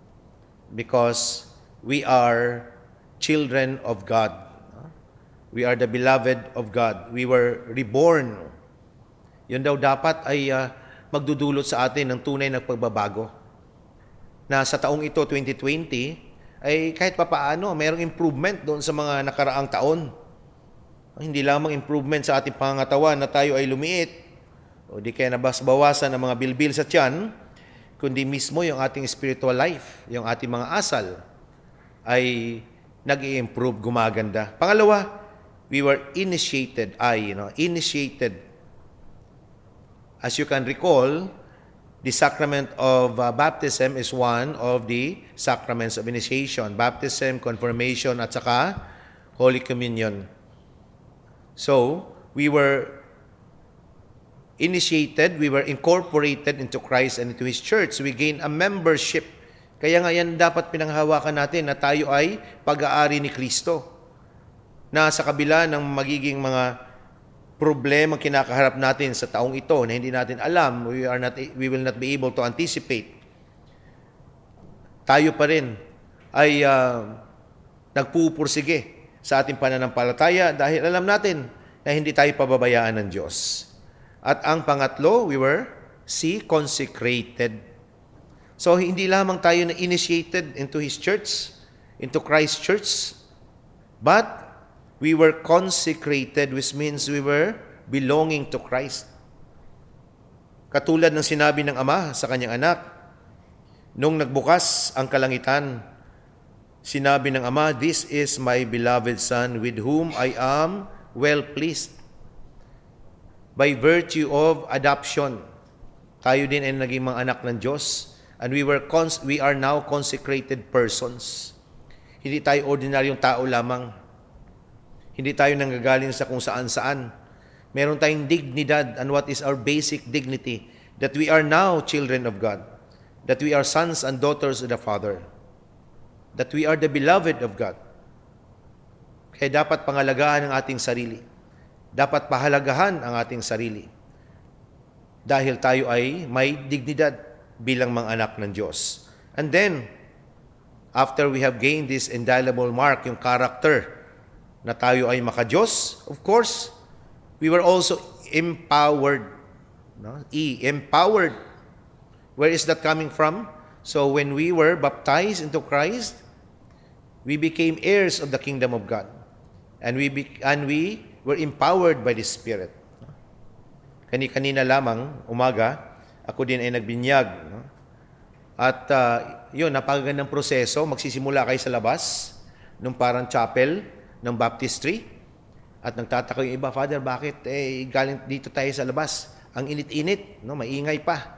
because we are children of God. We are the beloved of God. We were reborn. Yun daw dapat ay uh, magdudulot sa atin ng tunay na pagbabago. Na sa taong ito, twenty twenty, ay kahit papaano, mayroong improvement doon sa mga nakaraang taon. Hindi lamang improvement sa ating pangangatawan na tayo ay lumiit, o di kaya nabas-bawasan ng mga bilbil sa tiyan, kundi mismo yung ating spiritual life, yung ating mga asal, ay nag-i-improve, gumaganda. Pangalawa, we were initiated, I, you know, initiated. As you can recall, the sacrament of uh, baptism is one of the sacraments of initiation. Baptism, confirmation, at saka Holy Communion. So, we were initiated, we were incorporated into Christ and into His church. We gained a membership. Kaya nga yan dapat pinanghawakan natin na tayo ay pag-aari ni Kristo. Na sa kabila ng magiging mga problema kinakaharap natin sa taong ito na hindi natin alam, we, are not, we will not be able to anticipate, tayo pa rin ay uh, nagpupursige sa ating pananampalataya dahil alam natin na hindi tayo pababayaan ng Diyos. At ang pangatlo, we were, C, consecrated. So, hindi lamang tayo na initiated into His church, into Christ's church, but we were consecrated, which means we were belonging to Christ. Katulad ng sinabi ng Ama sa Kanyang anak, nung nagbukas ang kalangitan, sinabi ng Ama, "This is my beloved Son, with whom I am well pleased." By virtue of adoption, tayo din ay naging mga anak ng Diyos, and we were cons- we are now consecrated persons. Hindi tayo ordinaryong tao lamang. Hindi tayo nanggagaling sa kung saan-saan. Meron tayong dignidad, and what is our basic dignity? That we are now children of God. That we are sons and daughters of the Father. That we are the beloved of God. Kaya dapat pangalagaan ang ating sarili. Dapat pahalagahan ang ating sarili. Dahil tayo ay may dignidad bilang mga anak ng Diyos. And then, after we have gained this indelible mark, yung character na tayo ay maka-Diyos, of course, we were also empowered. No? E, empowered. Where is that coming from? So when we were baptized into Christ, we became heirs of the kingdom of God. And we be, and we were empowered by the Spirit. Kani-kanina lamang, umaga, ako din ay nagbinyag. No? At uh, yun, napakagandang proseso. Magsisimula kayo sa labas, nung parang chapel ng baptistry. At nagtataka yung iba, "Father, bakit eh, galing dito tayo sa labas? Ang init-init, no? Maingay pa."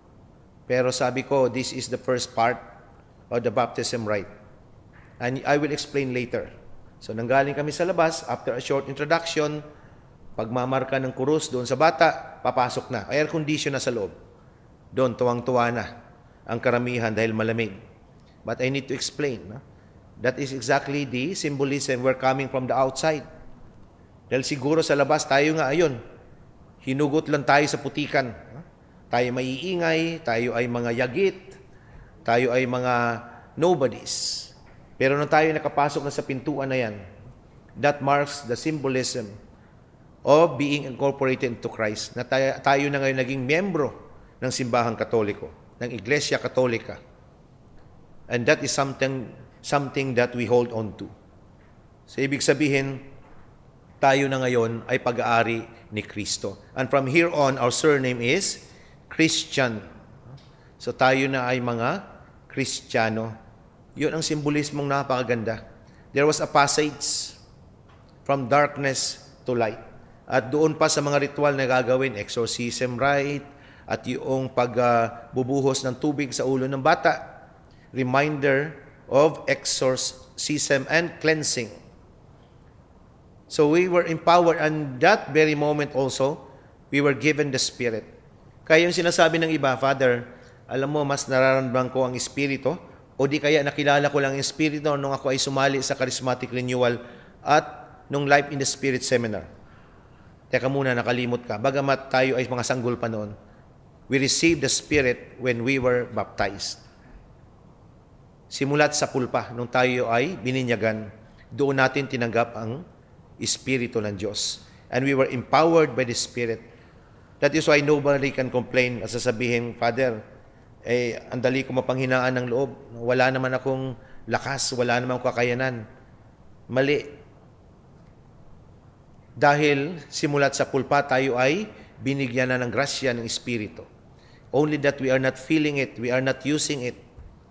Pero sabi ko, this is the first part of the baptism rite. And I will explain later. So, nanggaling kami sa labas, after a short introduction, pagmamarka ng kurus doon sa bata, papasok na. Air condition na sa loob. Doon, tuwang-tuwa na ang karamihan dahil malamig. But I need to explain. No? That is exactly the symbolism. We're coming from the outside. Dahil siguro sa labas, tayo nga, ayun, hinugot lang tayo sa putikan. No? Tayo maiingay, tayo ay mga yagit, tayo ay mga nobodies. Pero nung tayo nakapasok na sa pintuan na yan, that marks the symbolism of being incorporated into Christ. Na tayo, tayo na ngayon naging miyembro ng simbahang katoliko, ng Iglesia Katolika. And that is something, something that we hold on to. So, ibig sabihin, tayo na ngayon ay pag-aari ni Kristo. And from here on, our surname is Christian. So, tayo na ay mga Kristiyano. Yun ang simbolismong napakaganda. There was a passage from darkness to light. At doon pa sa mga ritual na gagawin, exorcism rite, at yung pagbubuhos uh, ng tubig sa ulo ng bata, reminder of exorcism and cleansing. So we were empowered, and that very moment also, we were given the Spirit. Kaya yung sinasabi ng iba, "Father, alam mo, mas nararamdaman ko ang Espiritu, o di kaya nakilala ko lang ang Espiritu nung ako ay sumali sa charismatic renewal at nung Life in the Spirit seminar." Teka muna, nakalimot ka. Bagamat tayo ay mga sanggol pa noon, we received the Spirit when we were baptized. Simulat sa pulpa, nung tayo ay bininyagan, doon natin tinanggap ang Espiritu ng Diyos. And we were empowered by the Spirit. That is why nobody can complain at sasabihin, "Father, eh, ang dali ko mapanghinaan ng loob. Wala naman akong lakas, wala naman akong kakayanan." Mali. Dahil simulat sa pulpa, tayo ay binigyan na ng grasya ng Espiritu. only that we are not feeling it, we are not using it.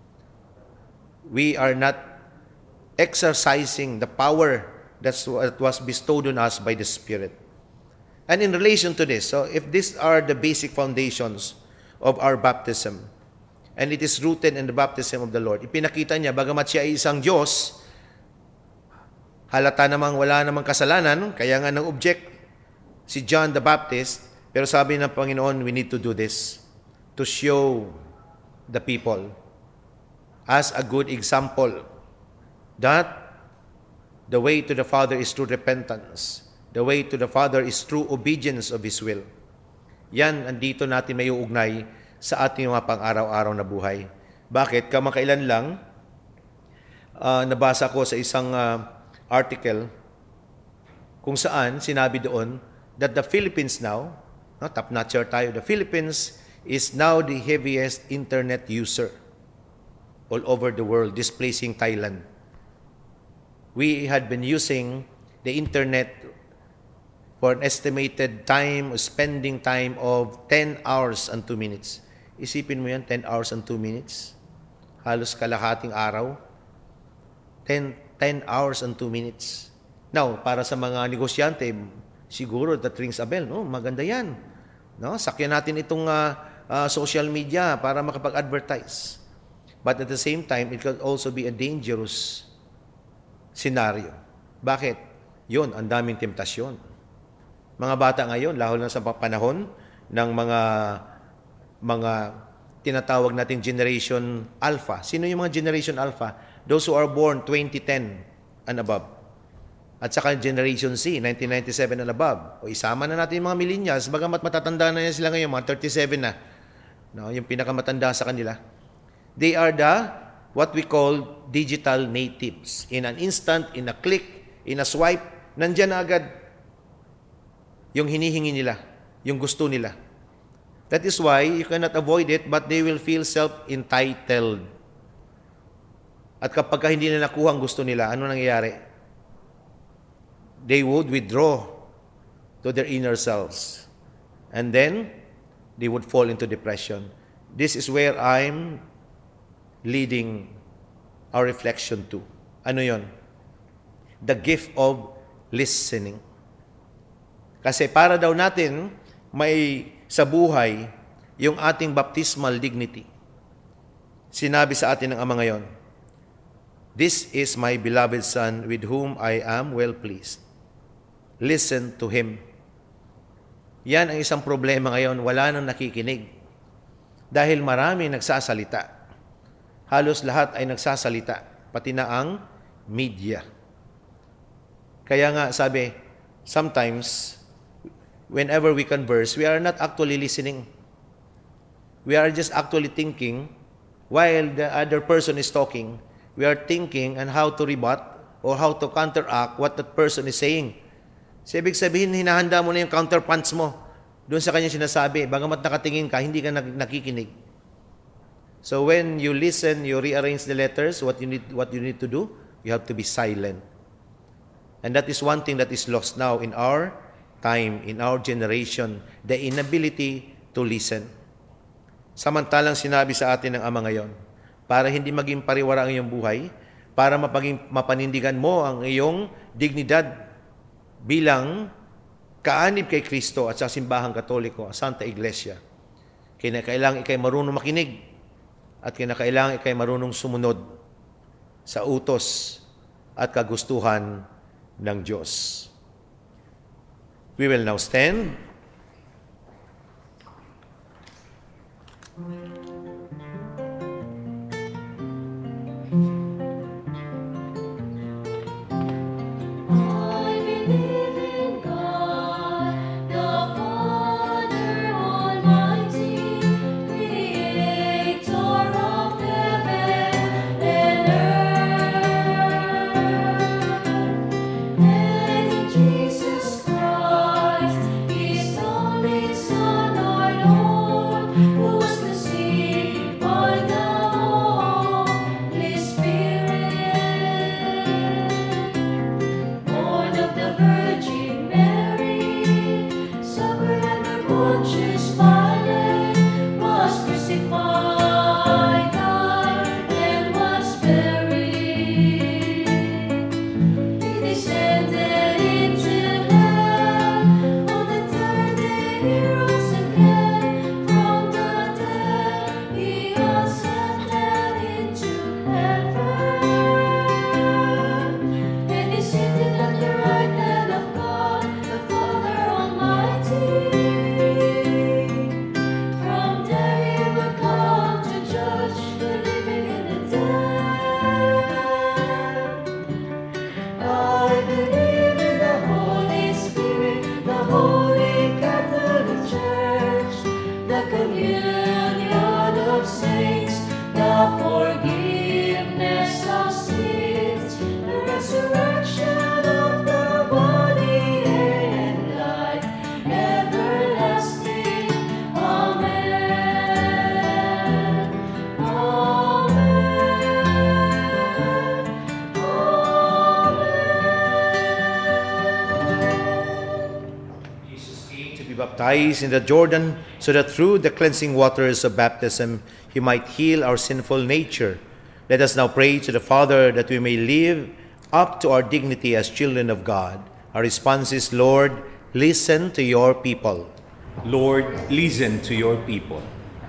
We are not exercising the power that's what was bestowed on us by the Spirit. And in relation to this, so if these are the basic foundations of our baptism, and it is rooted in the baptism of the Lord, ipinakita niya, bagamat siya ay isang Diyos, halata namang wala namang kasalanan, kaya nga nang-object si John the Baptist, pero sabi ng Panginoon, we need to do this to show the people as a good example that the way to the Father is through repentance. The way to the Father is through obedience of His will. Yan, andito natin may uugnay sa ating mga pang-araw-araw na buhay. Bakit? Kamakailan lang, uh, nabasa ko sa isang uh, article kung saan sinabi doon that the Philippines now, no, top-notcher tayo, the Philippines is now the heaviest internet user all over the world, displacing Thailand. We had been using the internet for an estimated time, spending time of ten hours and two minutes. Isipin mo yan, ten hours and two minutes. Halos kalahating araw. ten, ten hours and two minutes. Now, para sa mga negosyante, siguro that rings a bell, no? Maganda yan. No? Sakyan natin itong uh, uh, social media para makapag-advertise. But at the same time, it could also be a dangerous scenario. Bakit? Yun, ang daming temptasyon. Mga bata ngayon, lalo na sa panahon ng mga mga tinatawag nating Generation Alpha. Sino yung mga Generation Alpha? Those who are born twenty ten and above. At saka Generation C, nineteen ninety-seven and above. O isama na natin yung mga millennials, bagamat matatanda na yan sila ngayon, mga thirty-seven na. No, yung pinakamatanda sa kanila. They are the, what we call, digital natives. In an instant, in a click, in a swipe, nandyan na agad yung hinihingi nila, yung gusto nila. That is why you cannot avoid it, but they will feel self-entitled. At kapag hindi na nakuha ang gusto nila, ano nangyayari? They would withdraw to their inner selves. And then, they would fall into depression. This is where I'm leading our reflection to. Ano yon? The gift of listening. Kasi para daw natin may sa buhay yung ating baptismal dignity. Sinabi sa atin ng Ama ngayon, "This is my beloved Son with whom I am well pleased. Listen to Him." Yan ang isang problema ngayon, wala nang nakikinig. Dahil marami nagsasalita. Halos lahat ay nagsasalita, pati na ang media. Kaya nga sabi, sometimes, whenever we converse, we are not actually listening. We are just actually thinking, while the other person is talking, we are thinking on how to rebut or how to counteract what that person is saying. So, ibig sabihin, hinahanda mo na yung counterpunch mo doon sa kanya sinasabi. Bagamat nakatingin ka, hindi ka nakikinig. So, when you listen, you rearrange the letters, what you need, what you need to do, you have to be silent. And that is one thing that is lost now in our time, in our generation, the inability to listen. Samantalang sinabi sa atin ng Ama ngayon, para hindi maging pariwara ang iyong buhay, para mapaging, mapanindigan mo ang iyong dignidad bilang kaanib kay Kristo at sa simbahang Katoliko, Santa Iglesia. Kinakailangan ikay marunong makinig at kinakailangan ikay marunong sumunod sa utos at kagustuhan ng Diyos. We will now stand. Jesus Christ is be baptized in the Jordan, so that through the cleansing waters of baptism he might heal our sinful nature. Let us now pray to the Father that we may live up to our dignity as children of God. Our response is, Lord, listen to your people. Lord, listen to your people.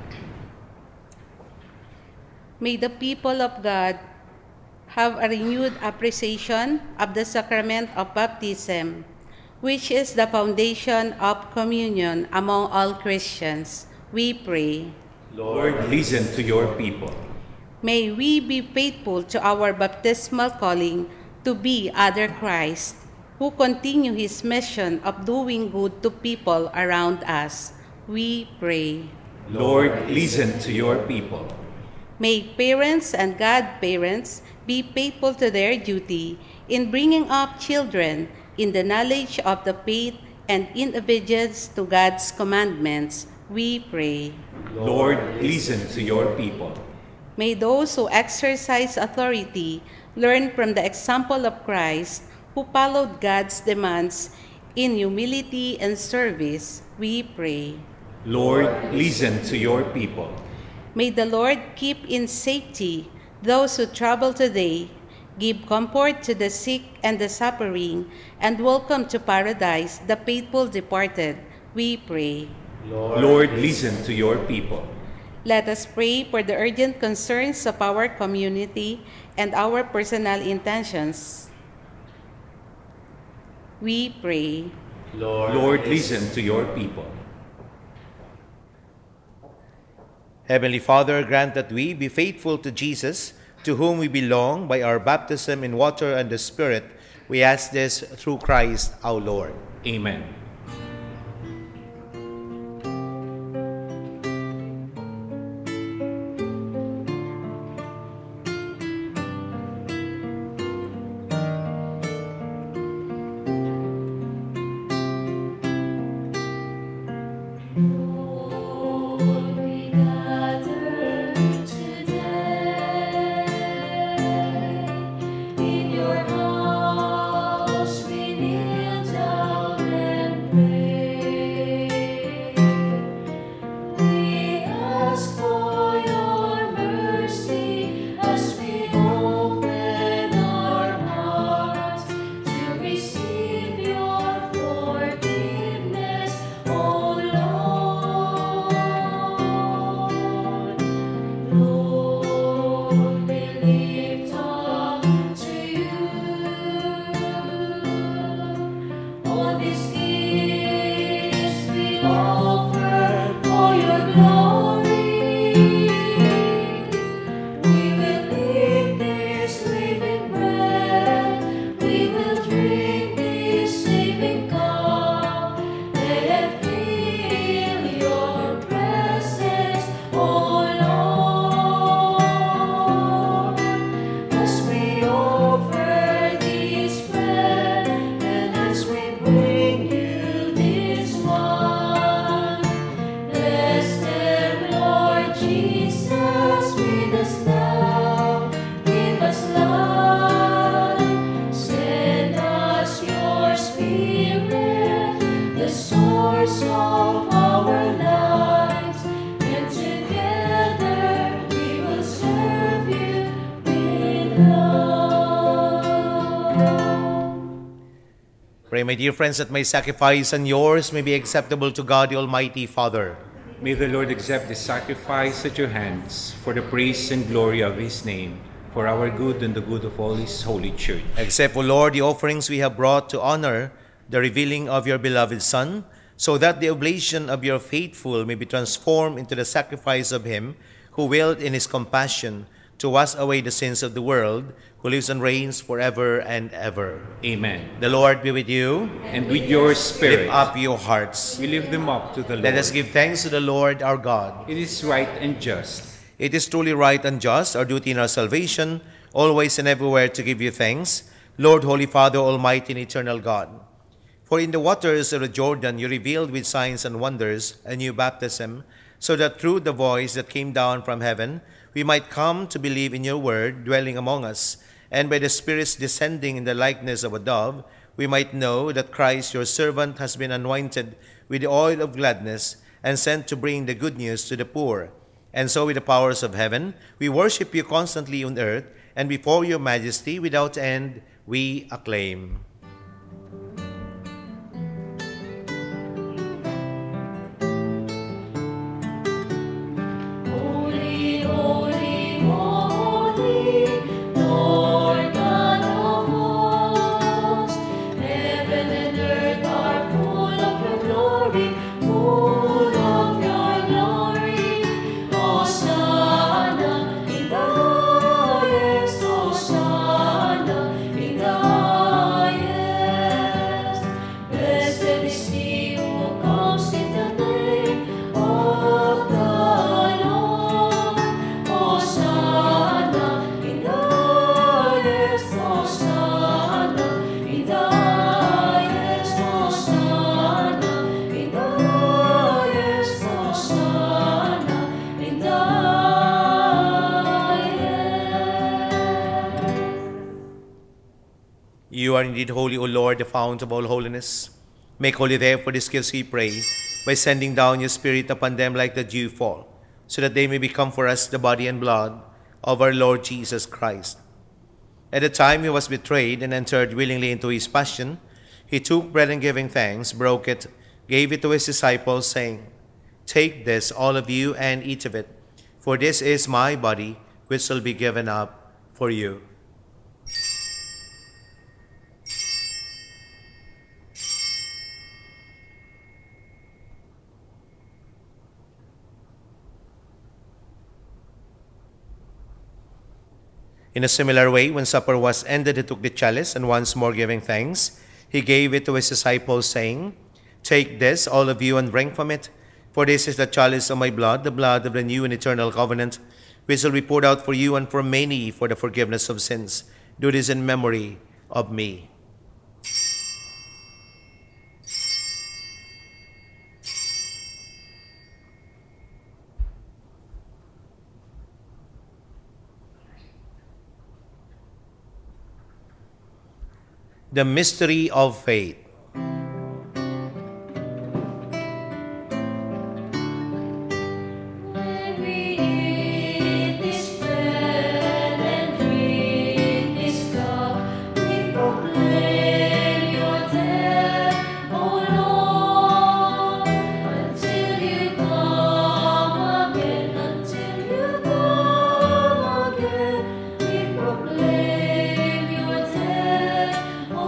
May the people of God have a renewed appreciation of the sacrament of baptism, which is the foundation of communion among all Christians. We pray. Lord, listen to your people. May we be faithful to our baptismal calling to be other Christ, who continue his mission of doing good to people around us. We pray. Lord, listen to your people. May parents and godparents be faithful to their duty in bringing up children in the knowledge of the faith and in obedience to God's commandments. We pray. Lord, listen to your people. May those who exercise authority learn from the example of Christ, who followed God's demands in humility and service. We pray. Lord, listen to your people. May the Lord keep in safety those who travel today, give comfort to the sick and the suffering, and welcome to paradise the faithful departed. We pray. Lord, Lord, listen to your people. Let us pray for the urgent concerns of our community and our personal intentions. We pray. Lord, Lord, listen to your people. Heavenly Father, grant that we be faithful to Jesus, to whom we belong by our baptism in water and the Spirit. We ask this through Christ our Lord. Amen. Pray, my dear friends, that my sacrifice and yours may be acceptable to God, the Almighty Father. May the Lord accept this sacrifice at your hands for the praise and glory of his name, for our good and the good of all his holy church. Accept, O Lord, the offerings we have brought to honor the revealing of your beloved Son, so that the oblation of your faithful may be transformed into the sacrifice of him who willed in his compassion to wash away the sins of the world, who lives and reigns forever and ever. Amen. The Lord be with you. And with your spirit. Lift up your hearts. We lift them up to the Lord. Let us give thanks to the Lord our God. It is right and just. It is truly right and just, our duty in our salvation, always and everywhere to give you thanks, Lord, Holy Father, Almighty and eternal God. For in the waters of the Jordan you revealed with signs and wonders a new baptism, so that through the voice that came down from heaven, we might come to believe in your word dwelling among us, and by the Spirit's descending in the likeness of a dove, we might know that Christ, your servant, has been anointed with the oil of gladness and sent to bring the good news to the poor. And so with the powers of heaven, we worship you constantly on earth, and before your majesty without end we acclaim. Holy, holy, holy, Lord God of hosts, heaven and earth are full of your glory, full of your glory. Hosanna in the highest, Hosanna in the highest. Blessed is he who comes in the name of the Lord. Hosanna in the highest, Hosanna in the highest, Hosanna in the highest, Hosanna in the highest. You are indeed holy, O Lord, the fount of all holiness. Make holy therefore these gifts, we pray, by sending down your Spirit upon them like the dew fall, so that they may become for us the body and blood of our Lord Jesus Christ. At the time he was betrayed and entered willingly into his passion, he took bread and giving thanks, broke it, gave it to his disciples, saying, Take this, all of you, and eat of it, for this is my body, which shall be given up for you. In a similar way, when supper was ended, he took the chalice, and once more giving thanks, he gave it to his disciples, saying, Take this, all of you, and drink from it, for this is the chalice of my blood, the blood of the new and eternal covenant, which will be poured out for you and for many for the forgiveness of sins. Do this in memory of me. The mystery of faith. When we eat this bread and drink this cup, we proclaim your death, O Lord, until you come again, until you come again. We proclaim your death, O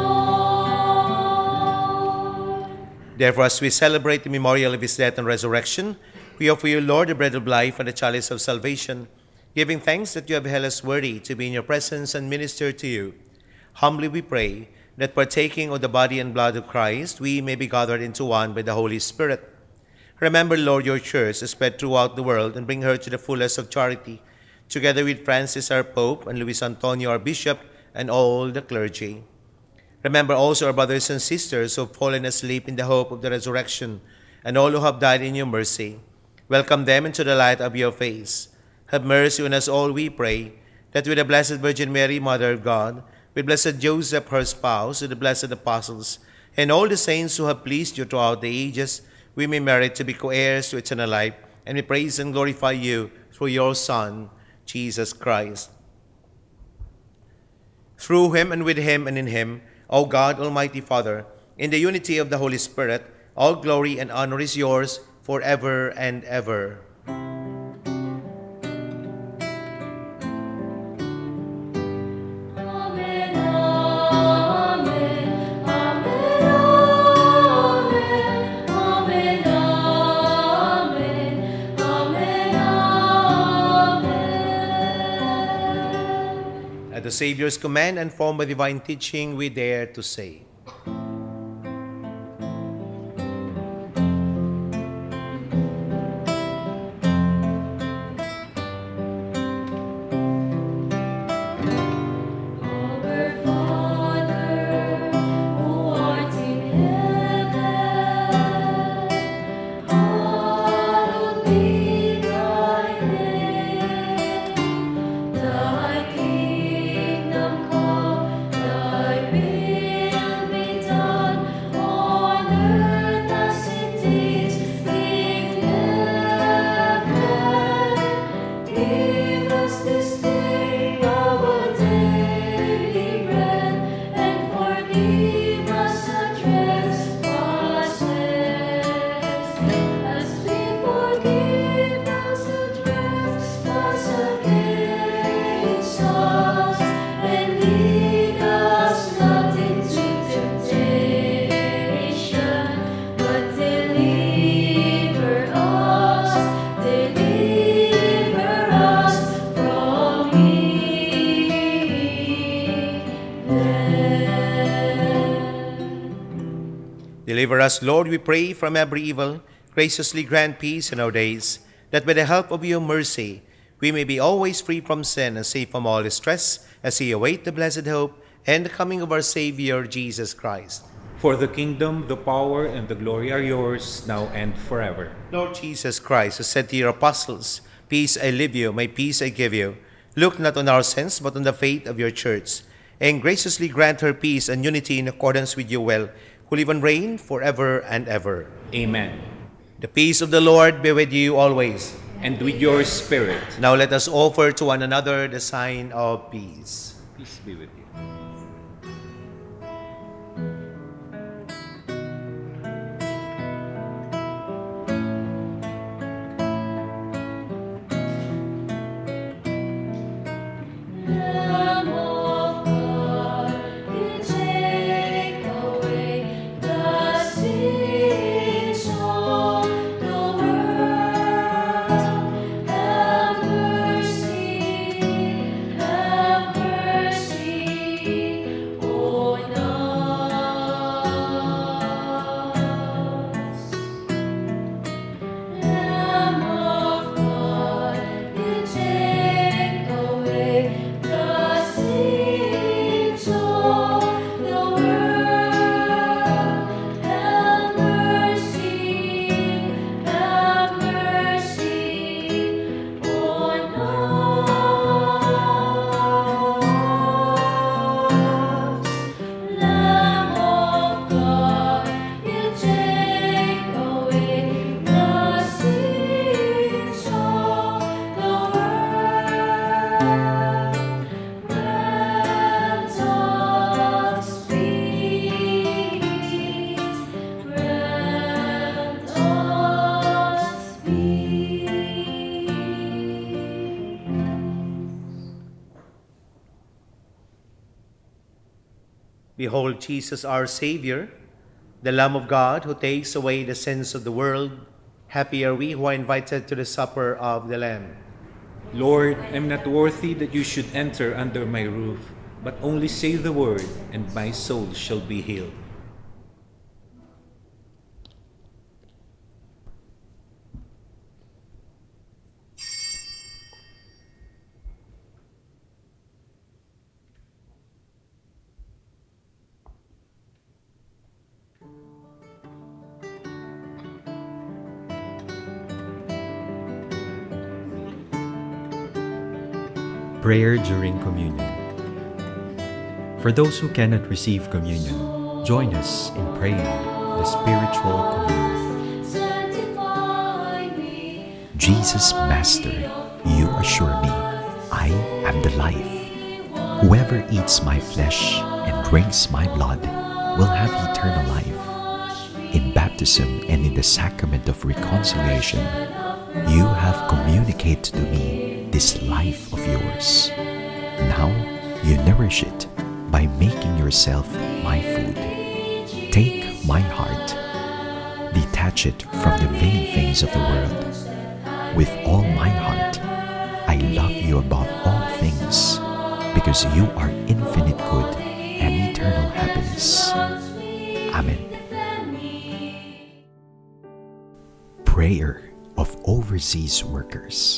Lord. Therefore, as we celebrate the memorial of his death and resurrection, we offer you, Lord, the bread of life and the chalice of salvation, giving thanks that you have held us worthy to be in your presence and minister to you. Humbly we pray that partaking of the body and blood of Christ, we may be gathered into one by the Holy Spirit. Remember, Lord, your church is spread throughout the world, and bring her to the fullest of charity, together with Francis our Pope and Luis Antonio our Bishop and all the clergy. Remember also our brothers and sisters who have fallen asleep in the hope of the resurrection, and all who have died in your mercy. Welcome them into the light of your face. Have mercy on us all, we pray, that with the Blessed Virgin Mary, Mother of God, with Blessed Joseph, her spouse, with the blessed apostles, and all the saints who have pleased you throughout the ages, we may merit to be co-heirs to eternal life, and we praise and glorify you through your Son, Jesus Christ. Through him, and with him, and in him, O God, Almighty Father, in the unity of the Holy Spirit, all glory and honor is yours forever and ever. Amen, amen, amen, amen, amen, amen, amen. At the Savior's command and formed by divine teaching, we dare to say, Our Father, who art in heaven, hallowed be thy name. Thy kingdom come, thy will Deliver us, Lord, we pray, from every evil. Graciously grant peace in our days, that by the help of your mercy, we may be always free from sin and safe from all distress, as we await the blessed hope and the coming of our Savior, Jesus Christ. For the kingdom, the power, and the glory are yours, now and forever. Lord Jesus Christ, who said to your apostles, Peace I leave you, my peace I give you, look not on our sins, but on the faith of your church, and graciously grant her peace and unity in accordance with your will, who live and reign forever and ever. Amen. The peace of the Lord be with you always. And with your spirit. Now let us offer to one another the sign of peace. Peace be with you. Lamb of God, you take away the sins of the world. Have mercy, have mercy on us. Lamb of God, you take away the sins of the world. Have mercy, have mercy on us. Lamb of God, you take away the sins of the world. Grant us peace, grant us peace. Behold Jesus our Savior, the Lamb of God, who takes away the sins of the world. Happy are we who are invited to the supper of the Lamb. Lord, I am not worthy that you should enter under my roof, but only say the word, and my soul shall be healed. Prayer during Communion. For those who cannot receive communion, join us in praying the spiritual communion. Sanctify me, Jesus, Master, you assure me, I am the life. Whoever eats my flesh and drinks my blood will have eternal life. In baptism and in the sacrament of reconciliation, you have communicated to me this life of yours. Now you nourish it by making yourself my food. Take my heart, detach it from the vain things of the world. With all my heart, I love you above all things, because you are infinite good and eternal happiness. Amen. Prayer of Overseas Workers.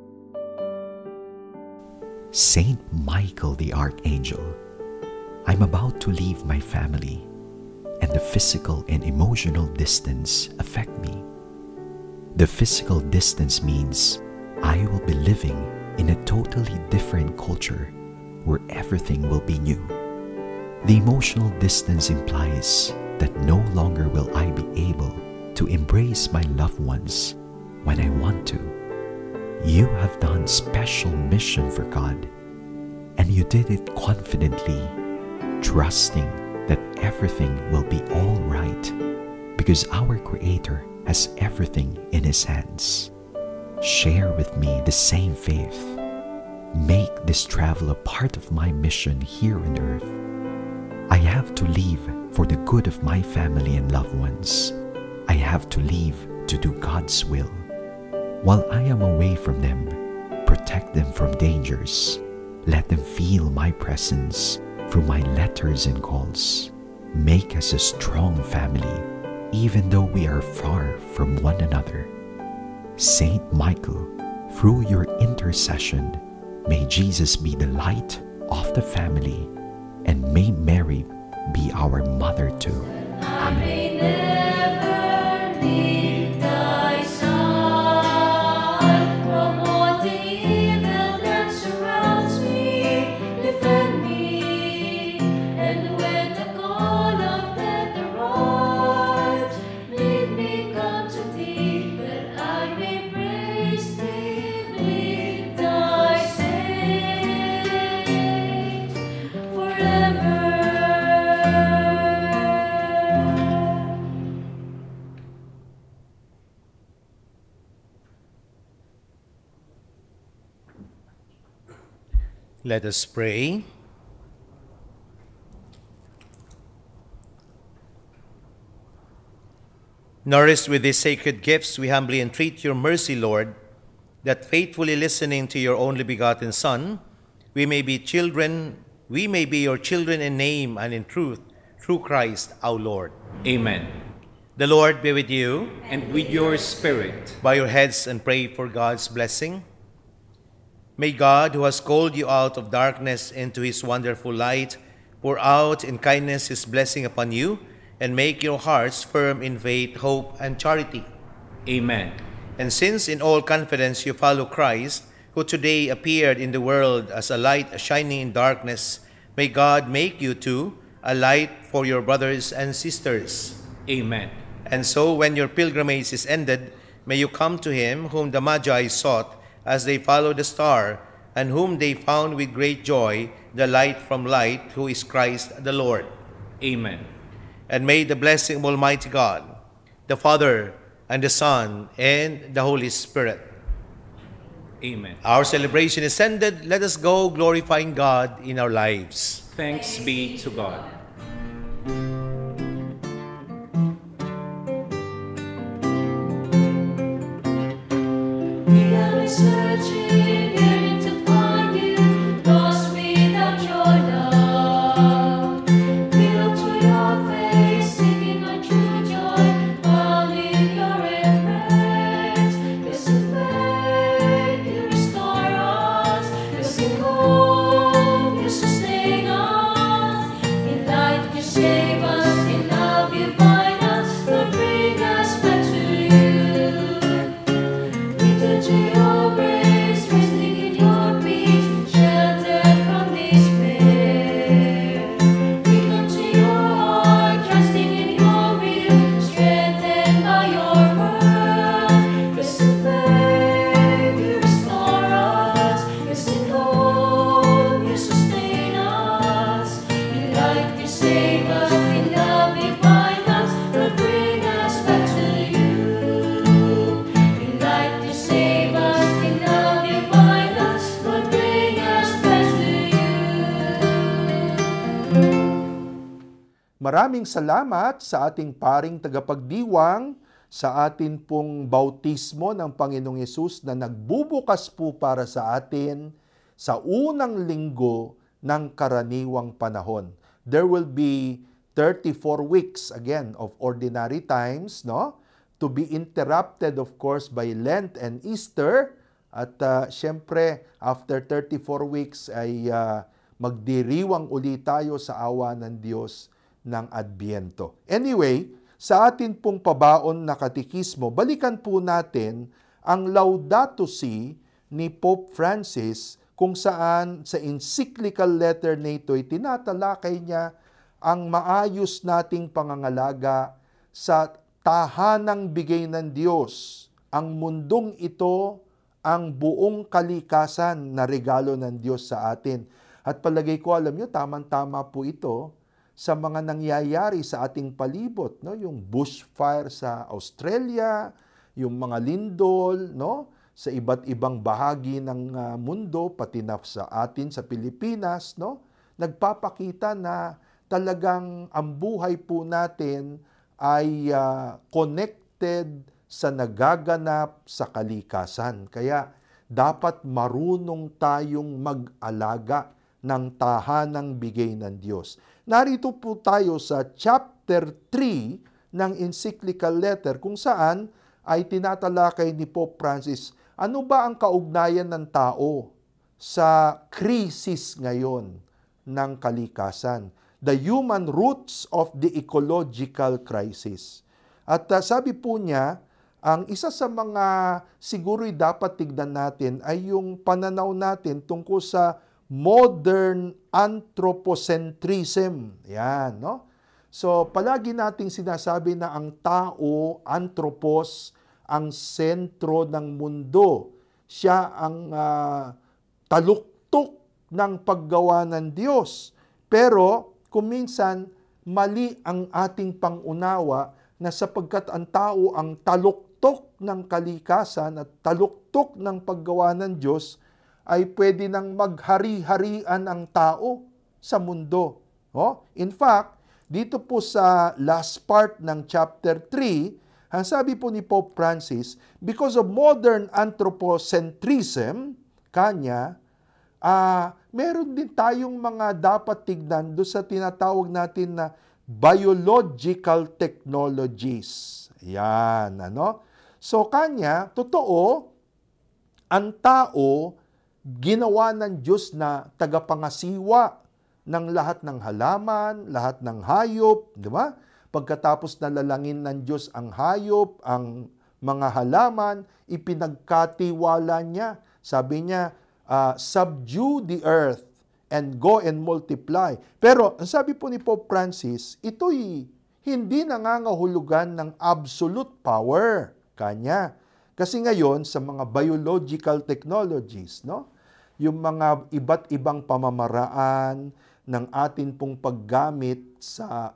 Saint Michael the Archangel, I'm about to leave my family, and the physical and emotional distance affect me. The physical distance means I will be living in a totally different culture where everything will be new. The emotional distance implies that no longer will I be able to embrace my loved ones when I want to. You have done special mission for God, and you did it confidently, trusting that everything will be all right, because our Creator has everything in His hands. Share with me the same faith. Make this travel a part of my mission here on earth. I have to leave for the good of my family and loved ones. I have to leave to do God's will. While I am away from them, protect them from dangers. Let them feel my presence through my letters and calls. Make us a strong family even though we are far from one another. Saint Michael, through your intercession, may Jesus be the light of the family, and may Mary be our mother too. I may never leave thy side, from all the evil that surrounds me. Defend me, and when the call of death arrives, lead me come to thee, that I may praise thee with thy saints forever. Let us pray. Nourished with these sacred gifts, we humbly entreat your mercy, Lord, that faithfully listening to your only begotten Son, we may be children, we may be your children in name and in truth, through Christ our Lord. Amen. The Lord be with you. And with your spirit. Bow your heads and pray for God's blessing. May God, who has called you out of darkness into his wonderful light, pour out in kindness his blessing upon you, and make your hearts firm in faith, hope, and charity. Amen. And since in all confidence you follow Christ, who today appeared in the world as a light shining in darkness, may God make you too a light for your brothers and sisters. Amen. And so when your pilgrimage is ended, may you come to him whom the Magi sought as they followed the star, and whom they found with great joy, the light from light, who is Christ the Lord. Amen. And may the blessing of Almighty God, the Father, and the Son, and the Holy Spirit. Amen. Our celebration is ended. Let us go glorifying God in our lives. Thanks be to God. We have been searching, yearning to find you, lost without your love. We look to your face, seeking our true joy, found in your embrace. Yes, in faith you restore us, yes, in hope you sustain us, in light you save us, in love you bind us, Lord, bring us back to you. To your grace, resting in your peace, sheltered from despair. We come to your heart, trusting in your will, strengthened by your word. Yes, in faith you restore us, yes, in hope you sustain us, in light you save us, in love you bind us, Lord, bring us back to you. In light you save us, in love you bind us, Lord, bring us back to you. Maraming salamat sa ating paring tagapagdiwang sa atin pong bautismo ng Panginoong Yesus na nagbubukas po para sa atin sa unang linggo ng karaniwang panahon. There will be thirty-four weeks again of ordinary times, no? To be interrupted of course by Lent and Easter, at uh, syempre after thirty-four weeks ay uh, magdiriwang uli tayo sa awa ng Diyos ng Adbyento. Anyway, sa atin pong pabaon na katekismo, balikan po natin ang Laudato Si ni Pope Francis, kung saan sa encyclical letter nito ay tinatalakay niya ang maayos nating pangangalaga sa tahanang bigay ng Diyos. Ang mundong ito, ang buong kalikasan na regalo ng Diyos sa atin. At palagay ko, alam nyo, tamang-tama po ito sa mga nangyayari sa ating palibot, no? Yung bushfire sa Australia, yung mga lindol, no? Sa iba't ibang bahagi ng uh, mundo, pati na sa atin sa Pilipinas, no? Nagpapakita na talagang ang buhay po natin ay uh, connected sa nagaganap sa kalikasan. Kaya dapat marunong tayong mag-alaga ng tahanang bigay ng Diyos. Narito po tayo sa chapter three ng encyclical letter kung saan ay tinatalakay ni Pope Francis, ano ba ang kaugnayan ng tao sa krisis ngayon ng kalikasan? The human roots of the ecological crisis. At uh, sabi po niya, ang isa sa mga siguro'y dapat tignan natin ay yung pananaw natin tungkol sa modern anthropocentrism. Yan, no? So, palagi nating sinasabi na ang tao, anthropos, ang sentro ng mundo. Siya ang uh, taluktok ng paggawa ng Diyos. Pero, kung minsan, mali ang ating pangunawa na sapagkat ang tao ang taluktok ng kalikasan at taluktok ng paggawa ng Diyos, ay pwede nang maghari-harian ang tao sa mundo. Oh? In fact, dito po sa last part ng chapter three, ang sabi po ni Pope Francis, because of modern anthropocentrism, kanya, ah, meron din tayong mga dapat tignan doon sa tinatawag natin na biological technologies. Yan, ano? So, kanya, totoo, ang tao, ginawa ng Diyos na tagapangasiwa ng lahat ng halaman, lahat ng hayop, di ba? Pagkatapos nalalangin ng Diyos ang hayop, ang mga halaman, ipinagkatiwala niya. Sabi niya, uh, subdue the earth and go and multiply. Pero, ang sabi po ni Pope Francis, ito'y hindi nangangahulugan ng absolute power kanya. Kasi ngayon, sa mga biological technologies, no? Yung mga iba't ibang pamamaraan ng atin pong paggamit sa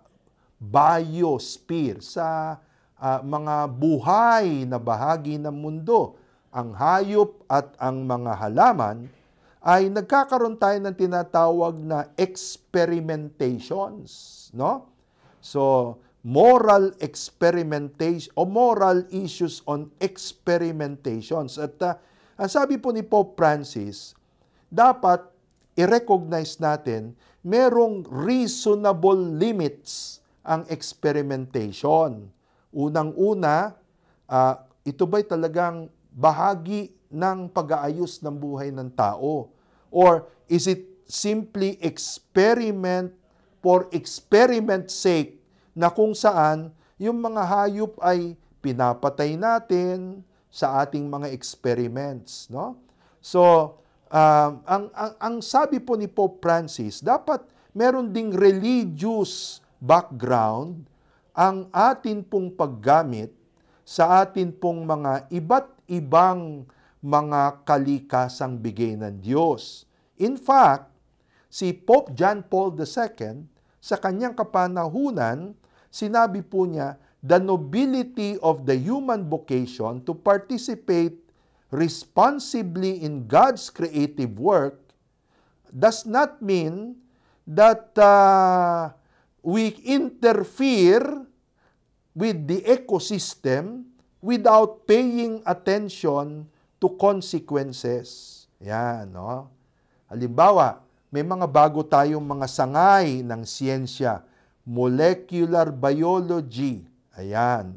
biosphere, sa uh, mga buhay na bahagi ng mundo, ang hayop at ang mga halaman, ay nagkakaroon tayo ng tinatawag na experimentations, no? So, moral experimentation o moral issues on experimentations. At uh, ang sabi po ni Pope Francis, dapat i-recognize natin merong reasonable limits ang experimentation. Unang-una, uh, ito ba'y talagang bahagi ng pag-aayos ng buhay ng tao? Or is it simply experiment for experiment's sake, na kung saan yung mga hayop ay pinapatay natin sa ating mga experiments, no? So, um, ang, ang, ang sabi po ni Pope Francis, dapat meron ding religious background ang atin pong paggamit sa atin pong mga iba't ibang mga kalikasang bigay ng Diyos. In fact, si Pope John Paul the Second, sa kanyang kapanahunan, sinabi po niya, the nobility of the human vocation to participate responsibly in God's creative work does not mean that uh, we interfere with the ecosystem without paying attention to consequences. Yan, no? Halimbawa, may mga bago tayong mga sangay ng siyensya, molecular biology, ayan,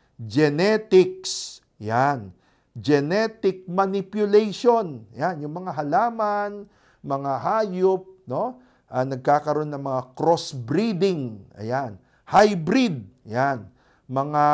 genetics, yan, genetic manipulation, yan, yung mga halaman, mga hayop, no? Uh, nagkakaroon ng mga crossbreeding, ayan, hybrid, yan, mga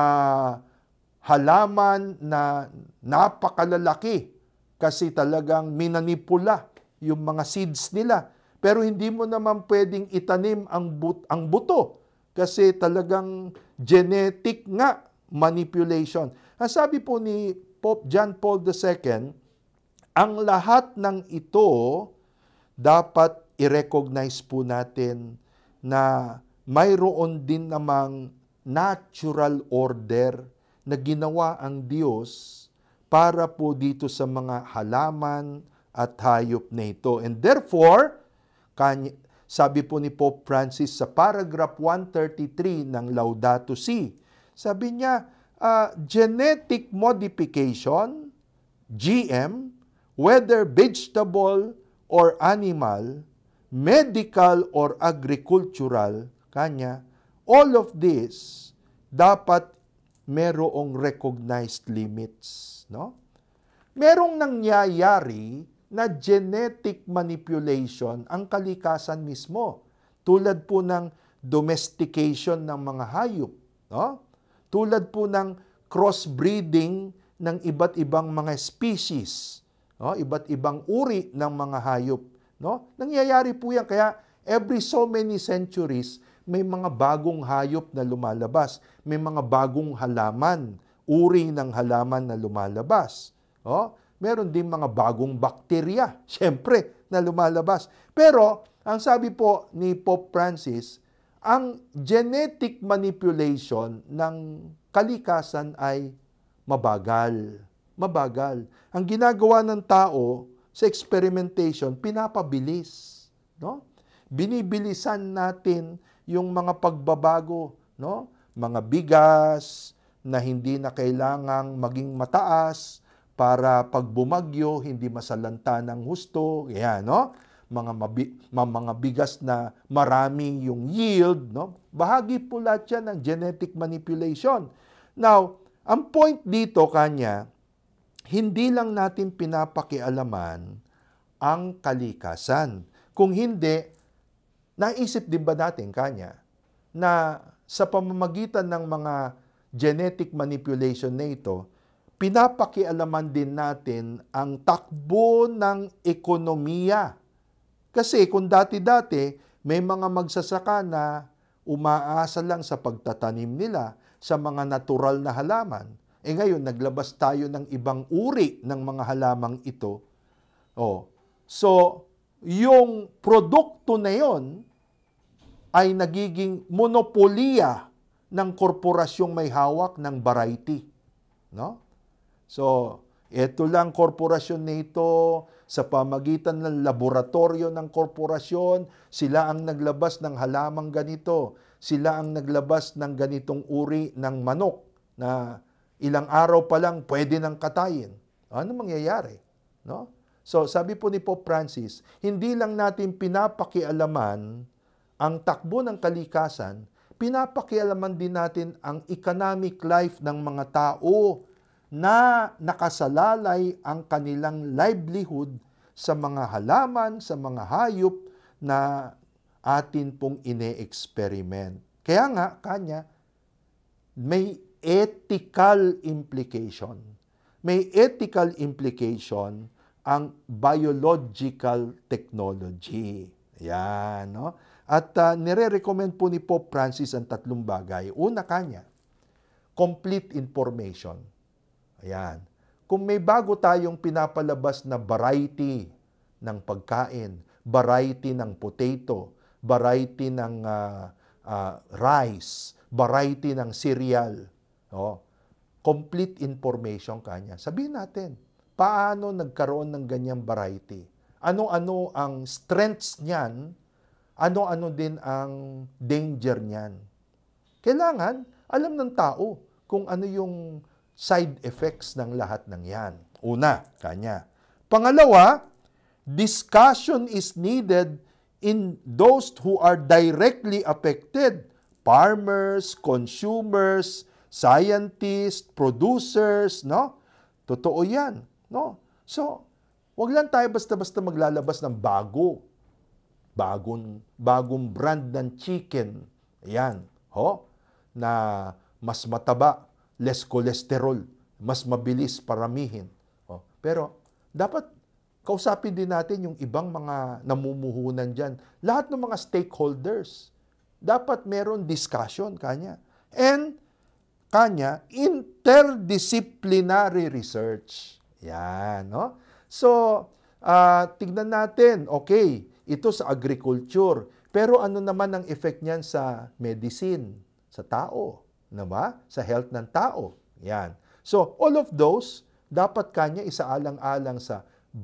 halaman na napakalalaki kasi talagang minanipula yung mga seeds nila. Pero hindi mo naman pwedeng itanim ang, but, ang buto kasi talagang genetic nga manipulation. Ang sabi po ni Pope John Paul the Second, ang lahat ng ito dapat i-recognize po natin na mayroon din namang natural order na ginawa ang Diyos para po dito sa mga halaman at hayop na ito. And therefore, kanya, sabi po ni Pope Francis sa paragraph one thirty-three ng Laudato Si, sabi niya, uh, genetic modification, G M, whether vegetable or animal, medical or agricultural, kanya, all of this dapat merong recognized limits, no? Merong nangyayari na genetic manipulation ang kalikasan mismo, tulad po ng domestication ng mga hayop, no? Tulad po ng crossbreeding ng iba't ibang mga species, no? Iba't ibang uri ng mga hayop, no? Nangyayari po yan, kaya every so many centuries may mga bagong hayop na lumalabas, may mga bagong halaman, uri ng halaman na lumalabas. Oh, meron din mga bagong bakterya, syempre, na lumalabas. Pero, ang sabi po ni Pope Francis, ang genetic manipulation ng kalikasan ay mabagal. Mabagal. Ang ginagawa ng tao sa experimentation, pinapabilis. No? Binibilisan natin yung mga pagbabago, no? Mga bigas na hindi na kailangang maging mataas para pag bumagyo, hindi masalanta ng husto, yan, no? Mga, mabi, mga bigas na marami yung yield, no? Bahagi po lahat yan ng genetic manipulation. Now, ang point dito kanya, hindi lang natin pinapakialaman ang kalikasan. Kung hindi, naisip din ba natin kanya na sa pamamagitan ng mga genetic manipulation na ito, pinapakialaman din natin ang takbo ng ekonomiya. Kasi kung dati-dati, may mga magsasaka na umaasa lang sa pagtatanim nila sa mga natural na halaman. Eh ngayon, naglabas tayo ng ibang uri ng mga halamang ito. Oh. So, yung produkto na yon ay nagiging monopolya ng korporasyong may hawak ng variety. No? So, ito lang korporasyon na ito, sa pamagitan ng laboratorio ng korporasyon, sila ang naglabas ng halamang ganito. Sila ang naglabas ng ganitong uri ng manok na ilang araw pa lang pwede nang katayin. Ano mangyayari? No? So, sabi po ni Pope Francis, hindi lang natin pinapakialaman ang takbo ng kalikasan, pinapakialaman din natin ang economic life ng mga tao na nakasalalay ang kanilang livelihood sa mga halaman, sa mga hayop na atin pong ine-experiment. Kaya nga, kanya, may ethical implication. May ethical implication ang biological technology. Yan, no? At uh, nire-recommend po ni Pope Francis ang tatlong bagay. Una kanya, complete information. Ayan. Kung may bago tayong pinapalabas na variety ng pagkain, variety ng potato, variety ng uh, uh, rice, variety ng cereal, oh, complete information kanya. Sabihin natin, paano nagkaroon ng ganyang variety? Ano-ano ang strengths niyan? Ano-ano din ang danger niyan? Kailangan alam ng tao kung ano yung side effects ng lahat ng yan. Una, kanya. Pangalawa, discussion is needed in those who are directly affected. Farmers, consumers, scientists, producers, no? Totoo yan, no? So, wag lang tayo basta-basta maglalabas ng bago. Bagong, bagong brand ng chicken. Ayan, ho? Na mas mataba, less cholesterol, mas mabilis paramihin. Oh, pero dapat kausapin din natin yung ibang mga namumuhunan dyan. Lahat ng mga stakeholders. Dapat meron discussion kanya. And kanya, interdisciplinary research. Yan, no? So, uh, tignan natin, okay, ito sa agriculture. Pero ano naman ang effect niyan sa medicine, sa tao? Diba? Sa health ng tao. Yan. So, all of those, dapat kanya isaalang-alang sa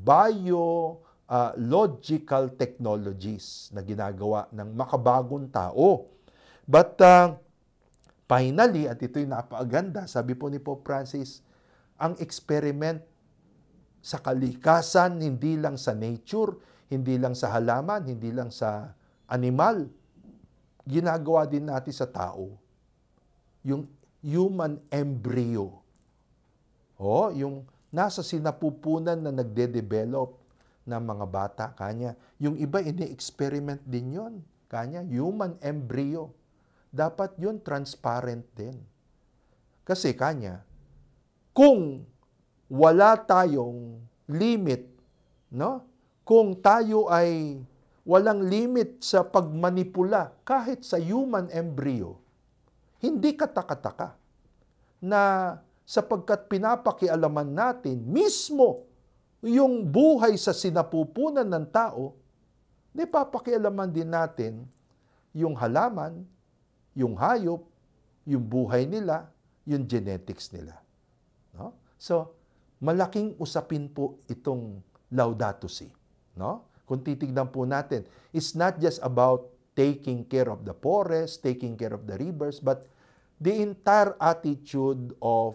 biological uh, technologies na ginagawa ng makabagong tao. But, uh, finally, at ito'y napakaganda, sabi po ni Pope Francis, ang experiment sa kalikasan, hindi lang sa nature, hindi lang sa halaman, hindi lang sa animal, ginagawa din natin sa tao. yung human embryo. O, yung nasa sinapupunan na nagde-develop ng mga bata, kanya. Yung iba, ini-experiment din yon, kanya, human embryo. Dapat yun transparent din. Kasi, kanya, kung wala tayong limit, no? Kung tayo ay walang limit sa pagmanipula kahit sa human embryo, hindi katakataka na sapagkat pinapakialaman natin mismo yung buhay sa sinapupunan ng tao, napapakialaman din natin yung halaman, yung hayop, yung buhay nila, yung genetics nila. No? So, malaking usapin po itong Laudato Si. No? Kung titignan po natin, it's not just about taking care of the forest, taking care of the rivers, but the entire attitude of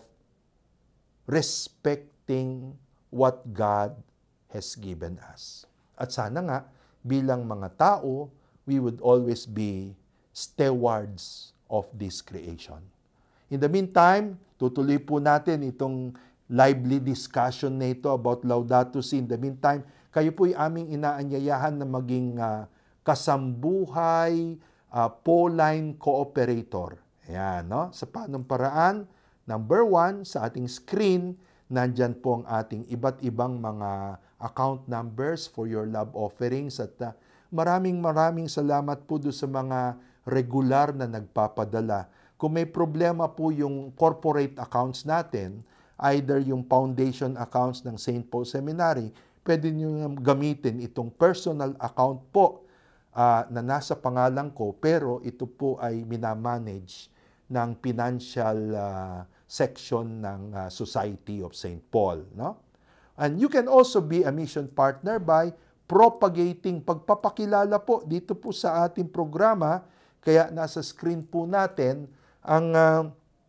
respecting what God has given us. At sana nga, bilang mga tao, we would always be stewards of this creation. In the meantime, tutuloy po natin itong lively discussion na ito about Laudato Si. In the meantime, kayo po'y aming inaanyayahan na maging uh, kasambuhay, uh, Pauline cooperator. Ayan, no? Sa paanong paraan? Number one, sa ating screen, nandyan po ang ating iba't ibang mga account numbers for your love offerings. At uh, maraming maraming salamat po doon sa mga regular na nagpapadala. Kung may problema po yung corporate accounts natin, either yung foundation accounts ng Saint Paul Seminary, pwede nyo gamitin itong personal account po uh, na nasa pangalan ko, pero ito po ay minamanage ng financial uh, section ng uh, Society of Saint Paul. No? And you can also be a mission partner by propagating, pagpapakilala po dito po sa ating programa. Kaya nasa screen po natin ang uh,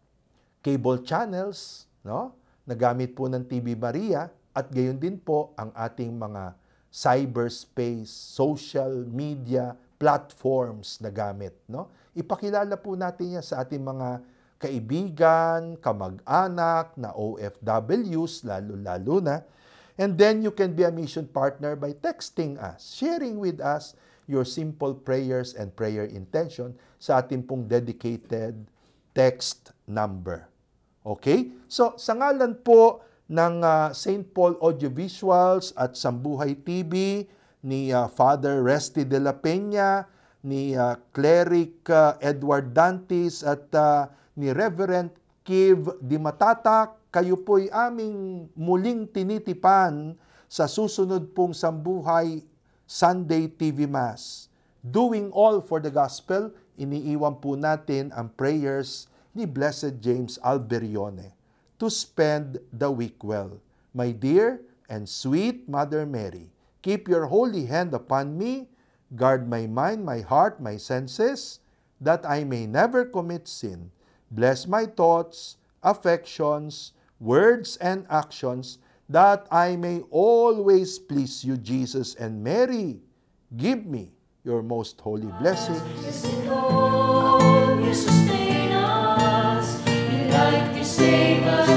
cable channels, no? Nagamit po ng T V Maria, at gayon din po ang ating mga cyberspace, social media platforms na gamit. No? Ipakilala po natin yan sa ating mga kaibigan, kamag-anak, na O F Ws, lalo-lalo na. And then you can be a mission partner by texting us, sharing with us your simple prayers and prayer intention sa ating pong dedicated text number. Okay? So, sa ngalan po ng uh, Saint Paul Audiovisuals at Sambuhay T V, ni uh, Father Resty de la Peña, ni uh, Cleric uh, Edward Dantes, at uh, ni Reverend Kiv Di Matata, kayo po'y aming muling tinitipan sa susunod pong Sambuhay Sunday T V Mass. Doing all for the gospel, iniiwan po natin ang prayers ni Blessed James Alberione to spend the week well. My dear and sweet Mother Mary, keep your holy hand upon me, guard my mind, my heart, my senses, that I may never commit sin. Bless my thoughts, affections, words, and actions, that I may always please you, Jesus and Mary. Give me your most holy blessings. You sustain us, you like to save us.